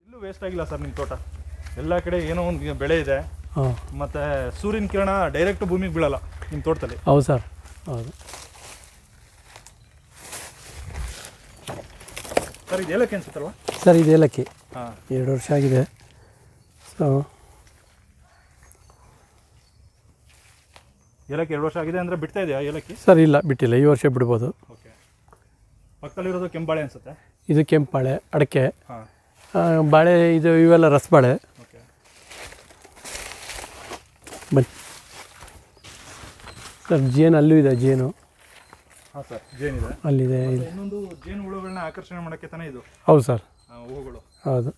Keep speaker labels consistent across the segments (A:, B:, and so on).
A: ಎಲ್ಲೂ ವೇಸ್ಟ್ ಆಗಿಲ್ಲ ಸರ್ ನಿಮ್ಮ ತೋಟ. ಎಲ್ಲ ಕಡೆ ಏನೋ ಒಂದು ಬೆಳೆ ಇದೆ. ಮತ್ತು ಸೂರ್ಯನ ಕಿರಣ ಡೈರೆಕ್ಟ್ ಭೂಮಿಗೆ ಬೀಳಲ್ಲ ನಿಮ್ಮ ತೋಟದಲ್ಲಿ.
B: ಹೌದು ಸರ್, ಹೌದು
A: ಸರ್. ಇದು ಏಲಕ್ಕಿ ಅನ್ಸುತ್ತಲ್ವ
B: ಸರ್? ಇದು ಏಲಕ್ಕಿ.
A: ಹಾಂ,
B: 2 ವರ್ಷ ಆಗಿದೆ. ಸೊ
A: ಏಲಕ್ಕಿ 2 ವರ್ಷ ಆಗಿದೆ ಅಂದರೆ ಬಿಡ್ತಾ ಇದೆಯಾ ಏಲಕ್ಕಿ?
B: ಸರ್ ಇಲ್ಲ, ಬಿಟ್ಟಿಲ್ಲ, ಈ ವರ್ಷ ಬಿಡ್ಬೋದು.
A: ಓಕೆ. ಪಕ್ಕದಲ್ಲಿರೋದು ಕೆಂಬಾಳೆ ಅನ್ಸುತ್ತೆ.
B: ಇದು ಕೆಂಪಾಳೆ, ಅಡಿಕೆ,
A: ಹಾಂ,
B: ಬಾಳೆ, ಇದು ಇವೆಲ್ಲ ರಸಬಾಳೆ.
A: ಓಕೆ.
B: ಬನ್ನಿ ಸರ್. ಜೇನು ಅಲ್ಲೂ ಇದೆ, ಜೇನು.
A: ಹಾಂ ಸರ್, ಜೇನಿದೆ
B: ಅಲ್ಲಿದೆ.
A: ಇನ್ನೊಂದು ಜೇನು ಹುಳುಗಳನ್ನ ಆಕರ್ಷಣೆ ಮಾಡೋಕ್ಕೆ ತಾನೇ ಇದು?
B: ಹೌದು ಸರ್,
A: ಹೂವುಗಳು.
B: ಹೌದು.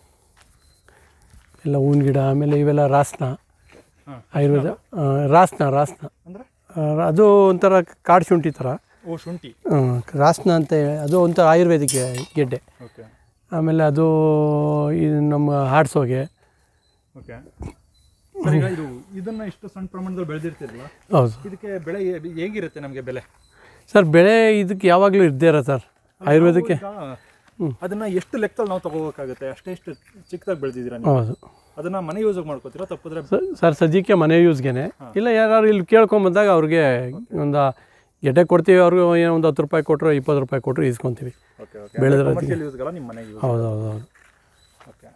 B: ಎಲ್ಲ ಹೂವಿನ ಗಿಡ. ಆಮೇಲೆ ಇವೆಲ್ಲ ರಾಸ್ನ, ಆಯುರ್ವೇದ ರಾಸ್ನ.
A: ಅಂದರೆ
B: ಅದು ಒಂಥರ ಕಾಡು ಶುಂಠಿ ಥರ.
A: ಓ, ಶುಂಠಿ.
B: ರಾಸ್ನ ಅಂತ ಅದು ಒಂಥರ ಆಯುರ್ವೇದಿಕ್ ಗೆಡ್ಡೆ.
A: ಓಕೆ.
B: ಆಮೇಲೆ ಅದು ಇದು ನಮ್ಮ ಹಾಡ್ಸೋಗೆ.
A: Okay sir. ಈಗ ಇದನ್ನು ಇಷ್ಟು ಸಣ್ಣ ಪ್ರಮಾಣದಲ್ಲಿ ಬೆಳೆದಿರ್ತಿರಲ್ಲ,
B: ಹೌದು.
A: ಇದಕ್ಕೆ ಬೆಳೆ ಹೇಗಿರುತ್ತೆ ನಮಗೆ ಬೆಲೆ?
B: ಸರ್ ಬೆಳೆ ಇದಕ್ಕೆ ಯಾವಾಗಲೂ ಇದ್ದೇ ಇರೋ ಸರ್, ಆಯುರ್ವೇದಕ್ಕೆ.
A: ಅದನ್ನು ಎಷ್ಟು ಲೆಕ್ಕದಲ್ಲಿ ನಾವು ತೊಗೋಬೇಕಾಗುತ್ತೆ? ಎಷ್ಟು ಚಿಕ್ಕದಾಗಿ ಬೆಳೆದಿದ್ದೀರಾ ನೀವು?
B: ಹೌದು.
A: ಅದನ್ನು ಮನೆ ಯೂಸ್ ಮಾಡ್ಕೋತೀರಾ? ತಪ್ಪಿದ್ರೆ
B: ಸರ್ ಸದ್ಯಕ್ಕೆ ಮನೆ ಯೂಸ್ಗೆ. ಇಲ್ಲ ಯಾರು ಇಲ್ಲಿ ಕೇಳ್ಕೊಂಬಂದಾಗ ಅವ್ರಿಗೆ ಒಂದು ಗೆಡ್ಡೆ ಕೊಡ್ತೀವಿ. ಅವ್ರಿಗೆ ಏನೋ ಒಂದು 10 ರೂಪಾಯಿ ಕೊಟ್ಟರು, 20 ರೂಪಾಯಿ ಕೊಟ್ಟರು ಇಸ್ಕೊತೀವಿ. ಬೆಳೆದ್ರೆ. ಹೌದು ಹೌದು ಹೌದು.
A: ಓಕೆ.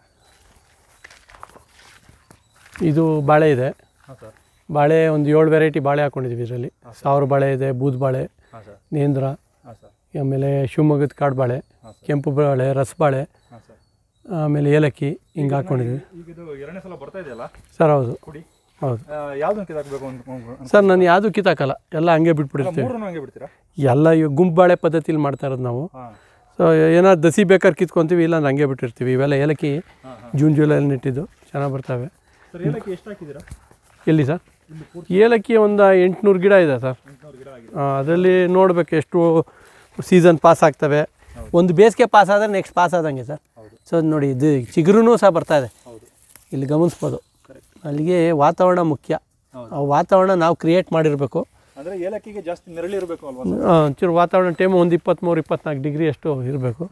B: ಇದು ಬಾಳೆ ಇದೆ.
A: ಹಾಂ ಸರ್.
B: ಬಾಳೆ ಒಂದು 7 ವೆರೈಟಿ ಬಾಳೆ ಹಾಕ್ಕೊಂಡಿದ್ದೀವಿ ಇದರಲ್ಲಿ. 1000 ಬಾಳೆ ಇದೆ, ಬೂದ್ ಬಾಳೆ, ನೇಂದ್ರ, ಆಮೇಲೆ ಶಿವಮೊಗ್ಗದ ಕಾಡು ಬಾಳೆ, ಕೆಂಪು ಬಾಳೆ, ರಸಬಾಳೆ, ಆಮೇಲೆ ಏಲಕ್ಕಿ, ಹಿಂಗೆ ಹಾಕ್ಕೊಂಡಿದ್ದೀವಿ.
A: ಈಗ ಇದು 2ನೇ ಸಲ ಬರ್ತಾ ಇದೆಯಲ್ಲ
B: ಸರ್? ಹೌದು ಹೌದು.
A: ಯಾವ್ದನ್ನು ಕಿತ್ತಾಕಬೇಕು
B: ಸರ್? ನಾನು ಯಾವುದು ಕಿತ್ತಾಕಲ್ಲ, ಎಲ್ಲ ಹಂಗೆ ಬಿಟ್ಬಿಡ್ತೀವಿ.
A: ಹಂಗೆ ಬಿಡ್ತೀರಾ?
B: ಎಲ್ಲ ಈಗ ಗುಂಪು ಬಾಳೆ ಪದ್ಧತಿಲಿ ಮಾಡ್ತಾ ಇರೋದು ನಾವು. ಸೊ ಏನಾದ್ರು ದಸಿ ಬೇಕಾದ್ರೆ ಕಿತ್ಕೊತೀವಿ, ಇಲ್ಲ ಹಂಗೆ ಬಿಟ್ಟಿರ್ತೀವಿ. ಇವೆಲ್ಲ ಏಲಕ್ಕಿ ಜೂನ್ ಜುಲೈಲಿ ನೆಟ್ಟಿದ್ದು, ಚೆನ್ನಾಗಿ ಬರ್ತವೆ.
A: ಏಲಕ್ಕಿ ಎಷ್ಟು ಹಾಕಿದ್ದೀರಾ?
B: ಎಲ್ಲಿ ಸರ್? ಏಲಕ್ಕಿ ಒಂದು 800 ಗಿಡ ಇದೆ ಸರ್. ಅದರಲ್ಲಿ ನೋಡಬೇಕು ಎಷ್ಟು ಸೀಸನ್ ಪಾಸ್ ಆಗ್ತವೆ. ಒಂದು ಬೇಸಿಗೆ ಪಾಸ್ ಆದರೆ ನೆಕ್ಸ್ಟ್ ಪಾಸ್ ಆದಂಗೆ ಸರ್. ಸೊ ನೋಡಿ, ಇದು ಚಿಗುರು ಸಹ ಬರ್ತಾ ಇದೆ, ಇಲ್ಲಿ ಗಮನಿಸ್ಬೋದು. ಅಲ್ಲಿಗೆ ವಾತಾವರಣ ಮುಖ್ಯ. ಆ ವಾತಾವರಣ ನಾವು ಕ್ರಿಯೇಟ್ ಮಾಡಿರಬೇಕು.
A: ಅಂದರೆ ಏಲಕ್ಕಿಗೆ ಜಾಸ್ತಿ ನೆರಳಿರಬೇಕು ಅಲ್ವಾ?
B: ಒಂಚೂರು ವಾತಾವರಣ ಟೈಮು ಒಂದು 23-24 ಡಿಗ್ರಿ ಅಷ್ಟು ಇರಬೇಕು.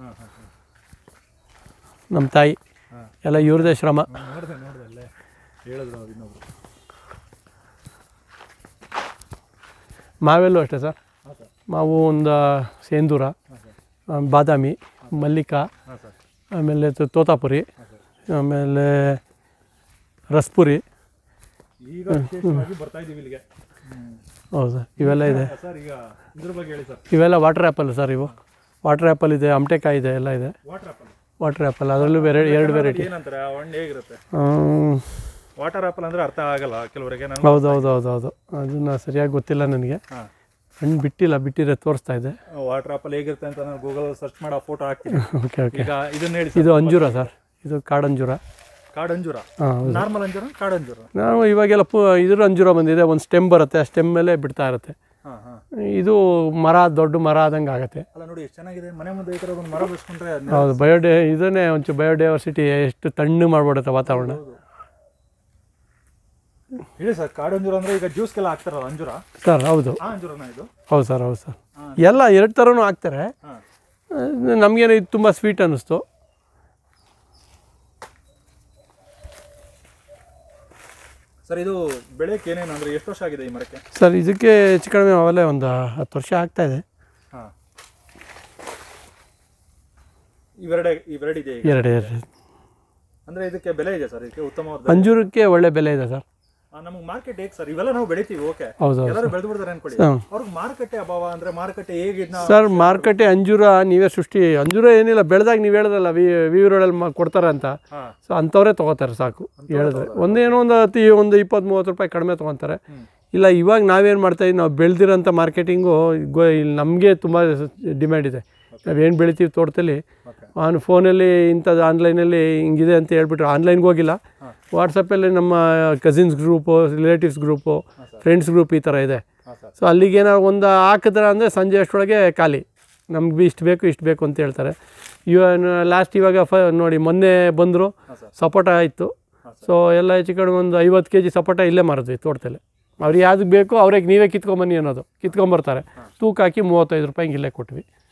B: ನಮ್ಮ ತಾಯಿ ಎಲ್ಲ ಇವ್ರದೇ ಶ್ರಮ. ಮಾವೆಲ್ಲೂ ಅಷ್ಟೇ ಸರ್. ಮಾವು ಒಂದು ಸೇಂದೂರ, ಬಾದಾಮಿ, ಮಲ್ಲಿಕ, ಆಮೇಲೆ ತೋತಾಪುರಿ, ಆಮೇಲೆ ರಸ್ಪುರಿ.
A: ಈಗ ಬರ್ತಾ ಇದ್ದೀವಿ ಇಲ್ಲಿಗೆ.
B: ಹೌದು ಸರ್, ಇವೆಲ್ಲ ಇದೆ.
A: ಸರ್ ಈಗ ಇದ್ರ ಬಗ್ಗೆ ಹೇಳಿ ಸರ್.
B: ಇವೆಲ್ಲ ವಾಟರ್ ಆ್ಯಪಲ್ ಸರ್. ಇವು ವಾಟರ್ ಆ್ಯಪಲ್ ಇದೆ, ಅಮಟೆಕಾಯಿ ಇದೆ, ಎಲ್ಲ ಇದೆ. ವಾಟರ್ ಆ್ಯಪಲ್ ಅದರಲ್ಲೂ 2 ವೆರೈಟಿ.
A: ಏನಂತಾರೆ ಹಣ್ಣು ಹೇಗಿರುತ್ತೆ? ವಾಟರ್ ಆ್ಯಪಲ್ ಅಂದರೆ ಅರ್ಥ ಆಗಲ್ಲ ಕೆಲವರಿಗೆ.
B: ಹೌದು ಹೌದು ಹೌದು ಹೌದು. ಅದನ್ನು ಸರಿಯಾಗಿ ಗೊತ್ತಿಲ್ಲ ನನಗೆ. ಹಣ್ಣು ಬಿಟ್ಟಿದ್ರೆ ತೋರಿಸ್ತಾ ಇದೆ.
A: ವಾಟರ್ ಆ್ಯಪಲ್ ಹೇಗಿರುತ್ತೆ ಅಂತ ನಾನು ಗೂಗಲ್ ಸರ್ಚ್ ಮಾಡಿ ಆ ಫೋಟೋ ಹಾಕ್ತೀನಿ.
B: Okay okay.
A: ಈಗ ಇದನ್ನ ಹೇಳಿ.
B: ಇದು ಅಂಜೂರ ಸರ್. ಇದು ಕಾಡಂಜೂರ.
A: ಕಾಡಂಜೂರ? ನಾರ್ಮಲ್ ಅಂಜೂರ, ಕಾಡಂಜೂರ?
B: ನಾವು ಇವಾಗೆಲ್ಲ ಇದ್ರ ಅಂಜೂರ ಬಂದಿದೆ. ಒಂದು ಸ್ಟೆಮ್ ಬರುತ್ತೆ, ಆ ಸ್ಟೆಮ್ ಮೇಲೆ ಬಿಡ್ತಾ ಇರುತ್ತೆ. ಇದು ಮರ, ದೊಡ್ಡ ಮರ ಆದಂಗೆ ಆಗುತ್ತೆ.
A: ಅಲ್ಲ ನೋಡಿ ಎಷ್ಟು ಚೆನ್ನಾಗಿದೆ. ಮನೆ ಮುಂದೆ ಈ ಥರ ಒಂದು ಮರ ಬೆಳೆಸ್ಕೊಂಡ್ರೆ.
B: ಹೌದು, ಇದನ್ನೇ ಒಂಚೂರು ಬಯೋಡೈವರ್ಸಿಟಿ ಎಷ್ಟು ತಣ್ಣು ಮಾಡ್ಬಿಡುತ್ತೆ ವಾತಾವರಣ.
A: ಹೇಳಿ ಸರ್, ಕಾಡಂಜೂರ ಅಂದರೆ ಈಗ ಜ್ಯೂಸ್ಗೆಲ್ಲ ಹಾಕ್ತಾರಲ್ಲ ಅಂಜೂರ
B: ಸರ್? ಹೌದು.
A: ಅಂಜೂರನ ಇದು?
B: ಹೌದು ಸರ್, ಹೌದು ಸರ್. ಎಲ್ಲ 2 ಥರನೂ ಹಾಕ್ತಾರೆ. ನಮಗೇನು ಇದು ತುಂಬ ಸ್ವೀಟ್ ಅನ್ನಿಸ್ತು.
A: ಸರ್ ಇದು ಬೆಳೆಯಕ್ಕೆ ಏನೇನು ಅಂದರೆ ಎಷ್ಟು ವರ್ಷ ಆಗಿದೆ ಈ ಮರಕ್ಕೆ?
B: ಸರ್ ಇದಕ್ಕೆ ಹೆಚ್ಚು ಕಡಿಮೆ ಅವೆಲ್ಲ ಒಂದು 10 ವರ್ಷ ಆಗ್ತಾ ಇದೆ.
A: ಹಾಂ. ಇವೆರಡೇ ಇದೆ?
B: ಎರಡೇ.
A: ಅಂದರೆ ಇದಕ್ಕೆ ಬೆಲೆ ಇದೆ ಸರ್? ಇದಕ್ಕೆ ಉತ್ತಮವಾದ
B: ಅಂಜೂರಕ್ಕೆ ಒಳ್ಳೆ ಬೆಲೆ ಇದೆ ಸರ್.
A: ನಮಗೆ ಮಾರ್ಕೆಟ್ ಹೇಗೆ ಸರ್? ಇವೆಲ್ಲ ನಾವು ಬೆಳಿತೀವಿ, ಓಕೆ, ಎಲ್ಲರೂ ಬೆಳೆದು ಬಿಡ್ತಾರೆ ಅನ್ಕೊಳ್ಳಿ. ಅವ್ರಿಗೆ ಮಾರುಕಟ್ಟೆ ಅಭಾವ ಅಂದರೆ ಮಾರುಕಟ್ಟೆ ಹೇಗೆ
B: ಸರ್? ಮಾರುಕಟ್ಟೆ ಅಂಜೂರ ನೀವೇ ಸೃಷ್ಟಿ. ಅಂಜೂರ ಏನಿಲ್ಲ, ಬೆಳೆದಾಗ ನೀವು ಹೇಳಿದ್ರಲ್ಲ ವಿ ರೋಡಲ್ಲಿ ಕೊಡ್ತಾರೆ ಅಂತ. ಸೊ ಅಂಥವ್ರೇ ತೊಗೋತಾರೆ ಸಾಕು ಹೇಳಿದ್ರೆ. ಒಂದೇನೋ ಒಂದು 20-30 ರೂಪಾಯಿ ಕಡಿಮೆ ತೊಗೊತಾರೆ. ಇಲ್ಲ ಇವಾಗ ನಾವೇನು ಮಾಡ್ತಾಯಿದ್ವಿ, ನಾವು ಬೆಳೆದಿರೋಂಥ ಮಾರ್ಕೆಟಿಂಗು ಇಲ್ಲಿ ನಮಗೆ ತುಂಬ ಡಿಮ್ಯಾಂಡ್ ಇದೆ. ನಾವೇನು ಬೆಳಿತೀವಿ ತೋಟದಲ್ಲಿ, ಫೋನಲ್ಲಿ ಇಂಥದ್ದು ಆನ್ಲೈನಲ್ಲಿ ಹಿಂಗಿದೆ ಅಂತ ಹೇಳ್ಬಿಟ್ರೆ ಆನ್ಲೈನ್ಗೆ ಹೋಗಿಲ್ಲ, ವಾಟ್ಸಪ್ಪಲ್ಲಿ ನಮ್ಮ cousins group, relatives group, friends group ಈ ಥರ ಇದೆ. ಸೊ ಅಲ್ಲಿಗೆ ಏನಾದ್ರು ಒಂದು ಹಾಕಿದ್ರೆ ಅಂದರೆ ಸಂಜೆ ಅಷ್ಟರೊಳಗೆ ಖಾಲಿ. ನಮ್ಗೆ ಇಷ್ಟು ಬೇಕು ಅಂತ ಹೇಳ್ತಾರೆ. ಇವಾಗ ನೋಡಿ ಮೊನ್ನೆ ಬಂದರು, ಸಪೋಟ ಇತ್ತು. ಸೊ ಎಲ್ಲ ಹೆಚ್ಚು ಕಡೆ ಒಂದು 50 kg ಸಪೋಟ ಇಲ್ಲೇ ಮಾರಿದ್ವಿ ತೋಟದಲ್ಲಿ. ಅವ್ರಿಗೆ ಯಾವ್ದಕ್ಕೆ ಬೇಕು ಅವ್ರಿಗೆ ನೀವೇ ಕಿತ್ಕೊಂಬನ್ನಿ ಅನ್ನೋದು. ಕಿತ್ಕೊಂಬರ್ತಾರೆ, ತೂಕ ಹಾಕಿ 35 ರೂಪಾಯಿಗೆ ಇಲ್ಲೇ ಕೊಟ್ವಿ.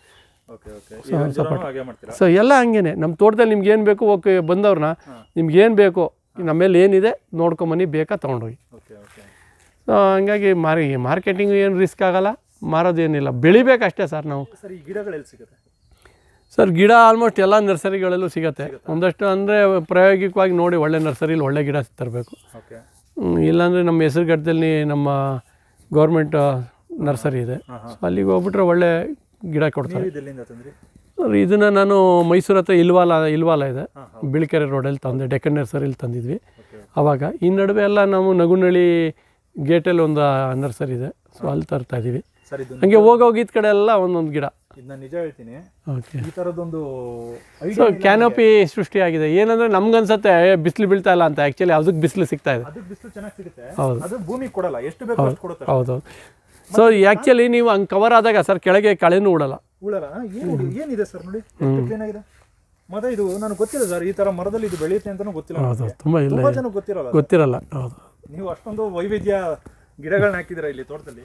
A: ಓಕೆ ಓಕೆ ಈ ಅಂಜೂರನೂ ಹಾಗೆ ಮಾಡ್ತೀರಾ?
B: ಸೊ ಎಲ್ಲ ಹಂಗೇನೆ ನಮ್ಮ ತೋಟದಲ್ಲಿ ನಿಮ್ಗೆ ಏನು ಬೇಕು ಓಕೆ ಬಂದವ್ರನ್ನ ನಿಮ್ಗೆ ಏನು ಬೇಕು ನಮ್ಮೇಲೆ ಏನಿದೆ ನೋಡ್ಕೊಂಬನ್ನಿ ಬೇಕಾ ತೊಗೊಂಡೋಗಿ.
A: Okay okay.
B: ಸೊ ಹಂಗಾಗಿ ಮಾರ್ಕೆಟಿಂಗು ಏನು ರಿಸ್ಕ್ ಆಗೋಲ್ಲ, ಮಾರೋದೇನಿಲ್ಲ, ಬೆಳಿಬೇಕಷ್ಟೇ ಸರ್ ನಾವು.
A: ಸರ್ ಈ ಗಿಡಗಳೆಲ್ಲಿ ಸಿಗುತ್ತೆ
B: ಸರ್? ಗಿಡ ಆಲ್ಮೋಸ್ಟ್ ಎಲ್ಲ ನರ್ಸರಿಗಳಲ್ಲೂ ಸಿಗುತ್ತೆ. ಒಂದಷ್ಟು ಅಂದರೆ ಪ್ರಾಯೋಗಿಕವಾಗಿ ನೋಡಿ ಒಳ್ಳೆ ನರ್ಸರಿಲಿ ಒಳ್ಳೆ ಗಿಡ ತರಬೇಕು.
A: ಓಕೆ.
B: ಇಲ್ಲಾಂದರೆ ನಮ್ಮ ಹೆಸರುಘಟ್ಟದಲ್ಲಿ ನಮ್ಮ ಗೌರ್ಮೆಂಟ್ ನರ್ಸರಿ ಇದೆ, ಸೊ ಅಲ್ಲಿಗೆ ಹೋಗ್ಬಿಟ್ರೆ ಒಳ್ಳೆ ಗಿಡ ಕೊಡ್ತಾರೆ. ಇದನ್ನು ನಾನು ಮೈಸೂರು ಹತ್ರ ಇಲ್ವಾಲ ಇದೆ, ಬಿಳಿಕೆರೆ ರೋಡಲ್ಲಿ ತಂದೆ, ಡೆಕ್ಕನ್ ನರ್ಸರಿಲಿ ತಂದಿದ್ವಿ ಆವಾಗ. ಈ ನಡುವೆ ಎಲ್ಲ ನಾವು ನಗುನಳ್ಳಿ ಗೇಟಲ್ಲಿ ಒಂದು ನರ್ಸರಿ ಇದೆ, ಸೊ ಅಲ್ಲಿ ತರ್ತಾ ಇದ್ದೀವಿ. ಹಂಗೆ ಹೋಗಿದ್ದ ಕಡೆ ಎಲ್ಲ ಒಂದೊಂದು ಗಿಡ.
A: ಇದನ್ನ ನಿಜ ಹೇಳ್ತೀನಿ,
B: ಓಕೆ.
A: ಈ ಥರದ್ದೊಂದು
B: ಸೊ ಕ್ಯಾನೋಪಿ ಸೃಷ್ಟಿಯಾಗಿದೆ. ಏನಂದರೆ ನಮ್ಗನ್ಸುತ್ತೆ ಬಿಸಿಲು ಬೀಳ್ತಾ ಇಲ್ಲ ಅಂತ, ಆ್ಯಕ್ಚುಲಿ ಅದಕ್ಕೆ ಬಿಸಿಲು ಸಿಗ್ತಾ ಇದೆ.
A: ಅದಕ್ಕೆ ಬಿಸಿಲು ಚೆನ್ನಾಗಿ ಸಿಗುತ್ತೆ,
B: ಹೌದು
A: ಅದು ಭೂಮಿಗೆ ಕೊಡಲ್ಲ, ಎಷ್ಟು ಬೇಕು ಅಷ್ಟು ಕೊಡುತ್ತೆ.
B: ಹೌದು. ಸೊ ಆ್ಯಕ್ಚುಲಿ ನೀವು ಹಂಗೆ ಕವರ್ ಆದಾಗ ಸರ್ ಕೆಳಗೆ ಕಳೆನೂ ಉಳಲ್ಲ.
A: ಏನಿದೆ ಸರ್ ನೋಡಿ ಏನಾಗಿದೆ ಮತ್ತೆ ಇದು ನನಗೆ ಗೊತ್ತಿಲ್ಲ ಸರ್, ಈ ತರ ಮರದಲ್ಲಿ ಇದು ಬೆಳೆಯುತ್ತೆ ಅಂತಾನೂ ಗೊತ್ತಿಲ್ಲ.
B: ಹೌದು, ತುಂಬ
A: ಜನಕ್ಕೆ
B: ಗೊತ್ತಿರಲ್ಲ. ಹೌದು.
A: ನೀವು ಅಷ್ಟೊಂದು ವೈವಿಧ್ಯ ಗಿಡಗಳನ್ನ ಹಾಕಿದ್ದೀರಾ ಇಲ್ಲಿ ತೋಟದಲ್ಲಿ.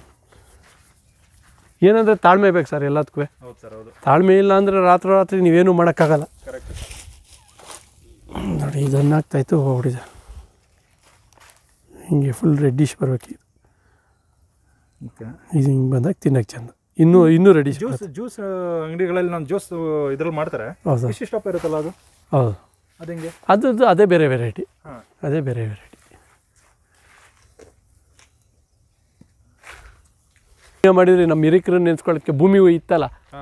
B: ಏನಂದರೆ ತಾಳ್ಮೆ ಬೇಕು ಸರ್ ಎಲ್ಲದಕ್ಕೂ.
A: ಹೌದು ಸರ್, ಹೌದು.
B: ತಾಳ್ಮೆ ಇಲ್ಲ ಅಂದರೆ ರಾತ್ರಿ ನೀವೇನು ಮಾಡೋಕ್ಕಾಗಲ್ಲ.
A: ಕರೆಕ್ಟ್.
B: ನೋಡಿ ಇದನ್ನು ಆಗ್ತಾಯಿತ್ತು ಹೊಡಿದೆ, ಹಿಂಗೆ ಫುಲ್ ರೆಡ್ಡಿಶ್ ಬರಬೇಕು. ಇದು ಹಿಂಗೆ ಬಂದಾಗ ತಿನ್ನಕ್ಕೆ ಚಂದ. ಇನ್ನೂ ರೆಡಿ.
A: ಜ್ಯೂಸ್ ಅಂಗಡಿಗಳಲ್ಲಿ ನಾನು ಜ್ಯೂಸ್ ಇದ್ರಲ್ಲಿ ಮಾಡ್ತಾರೆ.
B: ಹೌದು ಸರ್.
A: ವಿಶಿಷ್ಟಪ್ಪ ಇರುತ್ತಲ್ಲ ಅದು.
B: ಹೌದು.
A: ಅದು ಹೆಂಗೆ?
B: ಅದೇ ಬೇರೆ ವೆರೈಟಿ. ಅದೇ ಬೇರೆ ವೆರೈಟಿ. ಮಾಡಿದ್ರಿ ನಮ್ಮ ಹಿರಿಕರನ್ನ ನೆನೆಸ್ಕೊಳ್ಳೋಕ್ಕೆ ಭೂಮಿ ಇತ್ತಲ್ಲ,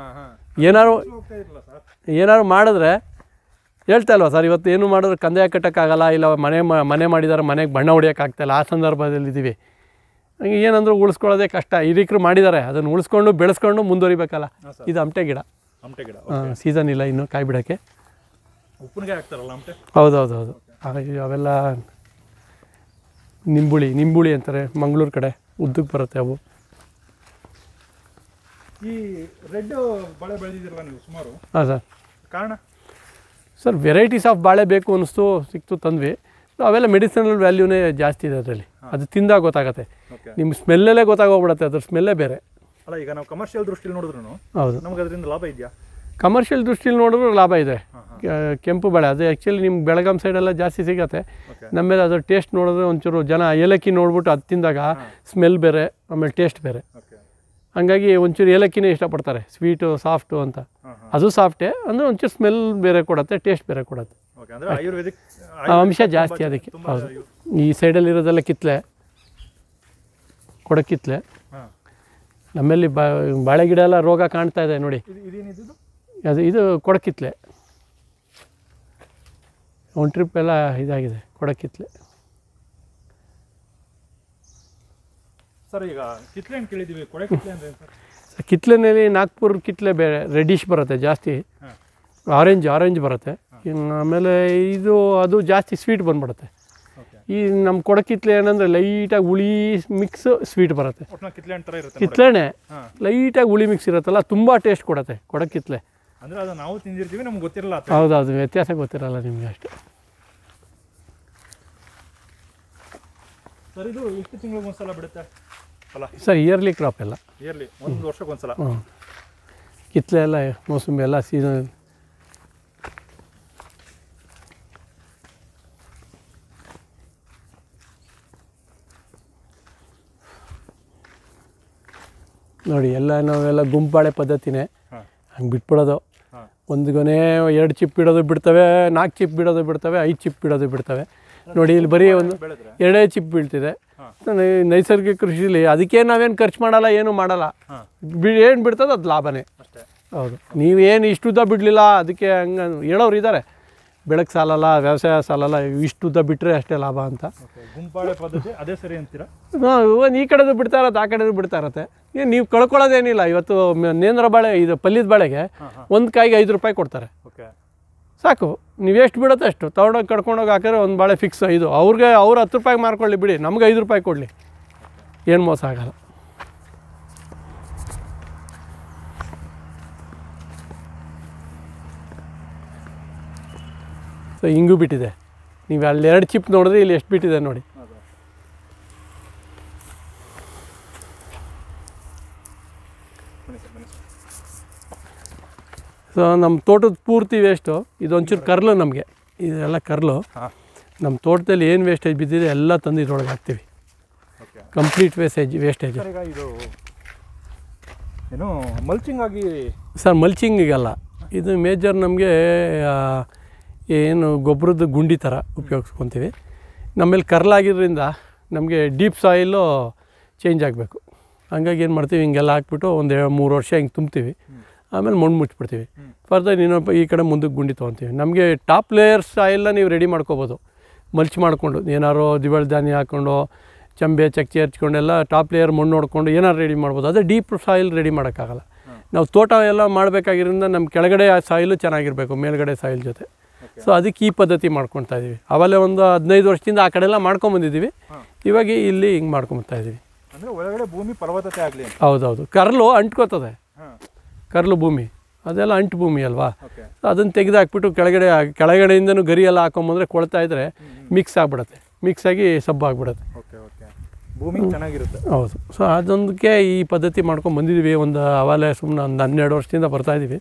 B: ಏನಾರು ಮಾಡಿದ್ರೆ ಹೇಳ್ತಾ ಇಲ್ವಾ ಸರ್, ಇವತ್ತು ಏನು ಮಾಡಿದ್ರೆ ಕಂದಾಯ ಕಟ್ಟೋಕ್ಕಾಗಲ್ಲ, ಇಲ್ಲ ಮನೆ ಮಾಡಿದಾರೆ ಮನೆಗೆ ಬಣ್ಣ ಹೊಡಿಯೋಕ್ಕಾಗ್ತಾಯಿಲ್ಲ, ಆ ಸಂದರ್ಭದಲ್ಲಿ ಇದ್ದೀವಿ. ಹಂಗೆ ಏನಂದ್ರೂ ಉಳಿಸ್ಕೊಳ್ಳೋದೇ ಕಷ್ಟ. ಹಿರಿಕರು ಮಾಡಿದ್ದಾರೆ, ಅದನ್ನು ಉಳಿಸ್ಕೊಂಡು ಬೆಳೆಸ್ಕೊಂಡು ಮುಂದುವರಿಬೇಕಲ್ಲ. ಇದು ಅಮಟೆ ಗಿಡ. ಸೀಸನ್ ಇಲ್ಲ ಇನ್ನು ಕಾಯಿ ಬಿಡೋಕ್ಕೆ.
A: ಉಪ್ಪಿನಕಾಯಿ ಹಾಕ್ತಾರಲ್ಲ ಅಮಟೆ?
B: ಹೌದು. ಅವೆಲ್ಲ ನಿಂಬುಳಿ ಅಂತಾರೆ ಮಂಗಳೂರು ಕಡೆ, ಉದ್ದಕ್ಕೆ ಬರುತ್ತೆ ಅವು.
A: ಈ ರೆಡ್ ಬಾಳೆ ಬೆಳೆದಿದ್ದೀರಲ್ಲ ನೀವು ಸುಮಾರು.
B: ಹಾಂ ಸರ್.
A: ಕಾರಣ?
B: ಸರ್ ವೆರೈಟೀಸ್ ಆಫ್ ಬಾಳೆ ಬೇಕು ಅನ್ನಿಸ್ತು, ಸಿಕ್ತು, ತಂದ್ವಿ. ಅವೆಲ್ಲ ಮೆಡಿಸಿನಲ್ ವ್ಯಾಲ್ಯೂನೇ ಜಾಸ್ತಿ ಇದೆ ಅದರಲ್ಲಿ. ಅದು ತಿಂದಾಗ ಗೊತ್ತಾಗುತ್ತೆ, ನಿಮ್ಮ ಸ್ಮೆಲ್ಲಲ್ಲೇ ಗೊತ್ತಾಗೋಗ್ಬಿಡುತ್ತೆ, ಅದ್ರ ಸ್ಮೆಲ್ಲೇ ಬೇರೆ.
A: ಅಲ್ಲ, ಈಗ ನಾವು ಕಮರ್ಷಿಯಲ್ ದೃಷ್ಟಿಯಲ್ಲಿ ನೋಡಿದ್ರು
B: ಹೌದು
A: ನಮಗೆ ಅದರಿಂದ ಲಾಭ ಇದೆಯಾ?
B: ಕಮರ್ಷಿಯಲ್ ದೃಷ್ಟಿಯಲ್ಲಿ ನೋಡಿದ್ರು ಲಾಭ ಇದೆ. ಕೆಂಪು ಬಾಳೆ ಅದು ಆ್ಯಕ್ಚುಲಿ ನಿಮ್ಮ ಬೆಳಗಾಂ ಸೈಡೆಲ್ಲ ಜಾಸ್ತಿ ಸಿಗುತ್ತೆ. ನಮ್ಮೇಲೆ ಅದ್ರ ಟೇಸ್ಟ್ ನೋಡಿದ್ರೆ ಒಂಚೂರು ಜನ ಏಲಕ್ಕಿ ನೋಡ್ಬಿಟ್ಟು ಅದು ತಿಂದಾಗ ಸ್ಮೆಲ್ ಬೇರೆ, ಆಮೇಲೆ ಟೇಸ್ಟ್ ಬೇರೆ. ಹಂಗಾಗಿ ಒಂಚೂರು ಏಲಕ್ಕಿನೇ ಇಷ್ಟಪಡ್ತಾರೆ, ಸ್ವೀಟು ಸಾಫ್ಟು ಅಂತ. ಅದು ಸಾಫ್ಟೇ ಅಂದರೆ ಒಂಚೂರು ಸ್ಮೆಲ್ ಬೇರೆ ಕೊಡುತ್ತೆ, ಟೇಸ್ಟ್ ಬೇರೆ ಕೊಡುತ್ತೆ. ಅಂಶ ಜಾಸ್ತಿ ಅದಕ್ಕೆ. ಹೌದು. ಈ ಸೈಡಲ್ಲಿ ಇರೋದೆಲ್ಲ ಕಿತ್ಲೆ, ಕೊಡಕಿತ್ಲೆ. ನಮ್ಮಲ್ಲಿ ಬಾಳೆ ಗಿಡ ಎಲ್ಲ ರೋಗ ಕಾಣ್ತಾ ಇದೆ ನೋಡಿ. ಇದು ಕೊಡಕಿತ್ಲೆ. ಒಂದು ಟ್ರಿಪ್ ಎಲ್ಲ ಇದಾಗಿದೆ ಕೊಡಕಿತ್ಲೆ.
A: ಸರ್ ಈಗ ಕಿತ್ಲೆ ಅಂತ ಕೇಳಿದ್ದೀವಿ, ಕೊಡಕಿತ್ಲೆ ಅಂದರೆ ಸರ್?
B: ಕಿತ್ಲೆನಲ್ಲಿ ನಾಗ್ಪುರ್ ಕಿತ್ಲೆ ಬೇರೆ ರೆಡ್ಡಿಶ್ ಬರುತ್ತೆ ಜಾಸ್ತಿ, ಆರೆಂಜ್ ಬರುತ್ತೆ. ಆಮೇಲೆ ಅದು ಜಾಸ್ತಿ ಸ್ವೀಟ್ ಬಂದ್ಬಿಡುತ್ತೆ. ಈ ನಮ್ಮ ಕೊಡಕಿತ್ಲೆ ಏನಂದರೆ ಲೈಟಾಗಿ ಹುಳಿ ಮಿಕ್ಸ್ ಸ್ವೀಟ್ ಬರುತ್ತೆ. ಕಿತ್ಲೆನೇ ಲೈಟಾಗಿ ಹುಳಿ ಮಿಕ್ಸ್ ಇರುತ್ತಲ್ಲ, ತುಂಬ ಟೇಸ್ಟ್ ಕೊಡುತ್ತೆ ಕೊಡಕಿತ್ಲೆ.
A: ಅಂದರೆ ಅದು ನಾವು ತಿಂದಿರ್ತೀವಿ, ನಮ್ಗೆ ಗೊತ್ತಿರಲ್ಲ.
B: ಹೌದು, ವ್ಯತ್ಯಾಸ ಗೊತ್ತಿರಲ್ಲ ನಿಮಗೆ ಅಷ್ಟು.
A: ಸರ್ ಇದು ಎಷ್ಟು ತಿಂಗಳಿಗೆ ಒಂದ್ಸಲ ಬಿಡುತ್ತೆ ಅಲ್ಲ
B: ಸರ್? ಇಯರ್ಲಿ ಕ್ರಾಪ್ ಎಲ್ಲ.
A: ಇಯರ್ಲಿ, ಒಂದು ವರ್ಷಕ್ಕೆ ಒಂದ್ಸಲ.
B: ಕಿತ್ಲೆ ಎಲ್ಲ ಮೋಸಂಬಿ ಎಲ್ಲ ಸೀಸನ್. ನೋಡಿ ನಾವೆಲ್ಲ ಗುಂಪಾಳೆ ಪದ್ಧತಿನೇ, ಹಂಗೆ ಬಿಟ್ಬಿಡೋದು. ಒಂದು ಗೊನೆ 2 ಚಿಪ್ ಬಿಡೋದು ಬಿಡ್ತವೆ, 4 ಚಿಪ್ ಬಿಡೋದು ಬಿಡ್ತವೆ, 5 ಚಿಪ್ ಬಿಡೋದು ಬಿಡ್ತವೆ. ನೋಡಿ ಇಲ್ಲಿ ಬರೀ ಒಂದು 2 ಚಿಪ್ ಬೀಳ್ತಿದೆ. ನೈಸರ್ಗಿಕ ಕೃಷಿಲಿ ಅದಕ್ಕೆ ನಾವೇನು ಖರ್ಚು ಮಾಡಲ್ಲ, ಏನು ಮಾಡಲ್ಲ. ಏನು ಬಿಡ್ತದೆ ಅದು ಲಾಭನೇ. ಹೌದು. ನೀವೇನು ಇಷ್ಟುದ್ದ ಬಿಡಲಿಲ್ಲ ಅದಕ್ಕೆ ಹಂಗೆ ಹೇಳೋರು ಇದ್ದಾರೆ, ಬೆಳಕು ಸಾಲಲ್ಲ, ವ್ಯವಸಾಯ ಸಾಲಲ್ಲ, ಇಷ್ಟುದ್ದ ಬಿಟ್ಟರೆ ಅಷ್ಟೇ ಲಾಭ ಅಂತ.
A: ಗುಂಪಾಳೆ ಪದ್ಧತಿ ಅದೇ ಸರಿ ಅಂತೀರಾ?
B: ಈ ಕಡೆದು ಬಿಡ್ತಾ ಇರತ್ತೆ, ಆ ಕಡೆದು ಬಿಡ್ತಾ ಇರತ್ತೆ. ನೀವು ಕಳ್ಕೊಳ್ಳೋದೇನಿಲ್ಲ. ಇವತ್ತು ನೇಂದ್ರ ಬಾಳೆ, ಇದು ಪಲ್ಯದ ಬಾಳೆಗೆ ಒಂದು ಕಾಯಿಗೆ 5 ರೂಪಾಯಿ ಕೊಡ್ತಾರೆ, ಸಾಕು. ನೀವು ಎಷ್ಟು ಬಿಡುತ್ತೆ ಅಷ್ಟು ತೊಗೊಂಡೋಗಿ ಕಡ್ಕೊಂಡೋಗಿ ಹಾಕಿದ್ರೆ ಒಂದು ಬಾಳೆ ಫಿಕ್ಸ್ 5. ಅವ್ರು 10 ರೂಪಾಯಿಗೆ ಮಾರ್ಕೊಳ್ಳಿ ಬಿಡಿ, ನಮ್ಗೆ 5 ರೂಪಾಯಿ ಕೊಡಲಿ, ಏನು ಮೋಸ ಆಗಲ್ಲ. ಸೊ ಹಿಂಗೂ ಬಿಟ್ಟಿದೆ. ನೀವು ಅಲ್ಲಿ 2 ಚಿಪ್ ನೋಡಿದ್ರೆ ಇಲ್ಲಿ ಎಷ್ಟು ಬಿಟ್ಟಿದೆ ನೋಡಿ. ಸೊ ನಮ್ಮ ತೋಟದ ಪೂರ್ತಿ ವೇಸ್ಟು ಇದೊಂಚೂರು ಕರ್ಲು ನಮಗೆ, ಇದೆಲ್ಲ ಕರ್ಲು. ನಮ್ಮ ತೋಟದಲ್ಲಿ ಏನು ವೇಸ್ಟೇಜ್ ಬಿದ್ದಿದೆ ಎಲ್ಲ ತಂದು ಇದ್ರೊಳಗೆ ಹಾಕ್ತೀವಿ. Complete wastage.
A: ಇದು ಏನು ಮಲ್ಚಿಂಗ್ ಆಗಿ
B: ಸರ್? ಮಲ್ಚಿಂಗಿಗಲ್ಲ, ಇದು ಮೇಜರ್ ನಮಗೆ ಏನು ಗೊಬ್ಬರದ ಗುಂಡಿ ಥರ ಉಪಯೋಗಿಸ್ಕೊತೀವಿ. ನಮ್ಮಲ್ಲಿ ಕರ್ಲಾಗಿದ್ದರಿಂದ ನಮಗೆ ಡೀಪ್ ಸಾಯಿಲು ಚೇಂಜ್ ಆಗಬೇಕು. ಹಂಗಾಗಿ ಏನು ಮಾಡ್ತೀವಿ, ಹಿಂಗೆಲ್ಲ ಹಾಕ್ಬಿಟ್ಟು ಒಂದು 3 ವರ್ಷ ಹಿಂಗೆ ತುಂಬ್ತೀವಿ, ಆಮೇಲೆ ಮಣ್ಣು ಮುಚ್ಚಿಬಿಡ್ತೀವಿ. ಫರ್ದರ್ ಇನ್ನೊಬ್ಬ ಈ ಕಡೆ ಮುಂದಕ್ಕೆ ಗುಂಡಿ ತೊಗೊತೀವಿ. ನಮಗೆ ಟಾಪ್ ಲೇಯರ್ ಸಾಯಿಲ್ನ ನೀವು ರೆಡಿ ಮಾಡ್ಕೋಬೋದು, ಮಲ್ಚ್ ಮಾಡಿಕೊಂಡು ಏನಾರು ದ್ವಿದಳ ಧಾನ್ಯ ಹಾಕ್ಕೊಂಡು ಚಂಬೆ ಚಕ್ಕೆ ಹಚ್ಕೊಂಡೆಲ್ಲ ಟಾಪ್ ಲೇಯರ್ ಮಣ್ಣು ನೋಡಿಕೊಂಡು ಏನಾರು ರೆಡಿ ಮಾಡ್ಬೋದು. ಅದೇ ಡೀಪ್ ಸಾಯಿಲ್ ರೆಡಿ ಮಾಡೋಕ್ಕಾಗಲ್ಲ. ನಾವು ತೋಟ ಎಲ್ಲ ಮಾಡಬೇಕಾಗಿರೋದ್ರಿಂದ ನಮ್ಮ ಕೆಳಗಡೆ ಸಾಯಿಲು ಚೆನ್ನಾಗಿರಬೇಕು ಮೇಲ್ಗಡೆ ಸಾಯಿಲ್ ಜೊತೆ. ಸೊ ಅದಕ್ಕೆ ಈ ಪದ್ಧತಿ ಮಾಡ್ಕೊತಾ ಇದ್ದೀವಿ. ಆವಾಗಲೇ ಒಂದು 15 ವರ್ಷದಿಂದ ಆ ಕಡೆ ಎಲ್ಲ ಮಾಡ್ಕೊಂಬಂದಿದ್ದೀವಿ. ಇವಾಗ ಇಲ್ಲಿ ಹಿಂಗೆ ಮಾಡ್ಕೊಂಬರ್ತಾಯಿದ್ದೀವಿ.
A: ಅಂದರೆ ಒಳಗಡೆ ಭೂಮಿ ಫಲವತ್ತತೆ ಆಗಲಿ.
B: ಹೌದೌದು, ಕರ್ಲು ಅಂಟ್ಕೋತದೆ. ಕರ್ಲು ಭೂಮಿ ಅದೆಲ್ಲ ಅಂಟು ಭೂಮಿ ಅಲ್ವಾ. ಅದನ್ನು ತೆಗೆದಾಕ್ಬಿಟ್ಟು ಕೆಳಗಡೆಯಿಂದನೂ ಗರಿ ಎಲ್ಲ ಹಾಕೊಂಬಂದರೆ ಕೊಳ್ತಾ ಇದ್ದರೆ ಮಿಕ್ಸ್ ಆಗಿಬಿಡುತ್ತೆ, ಮಿಕ್ಸ್ ಆಗಿ ಸಬ್ಬು ಆಗಿಬಿಡುತ್ತೆ.
A: ಭೂಮಿ ಚೆನ್ನಾಗಿರುತ್ತೆ.
B: ಹೌದು. ಸೊ ಅದೊಂದಕ್ಕೆ ಈ ಪದ್ಧತಿ ಮಾಡ್ಕೊಂಡು ಬಂದಿದ್ದೀವಿ. ಒಂದು ಆವಾಗಲೇ ಸುಮ್ಮನೆ ಒಂದು 12 ವರ್ಷದಿಂದ ಬರ್ತಾಯಿದ್ದೀವಿ.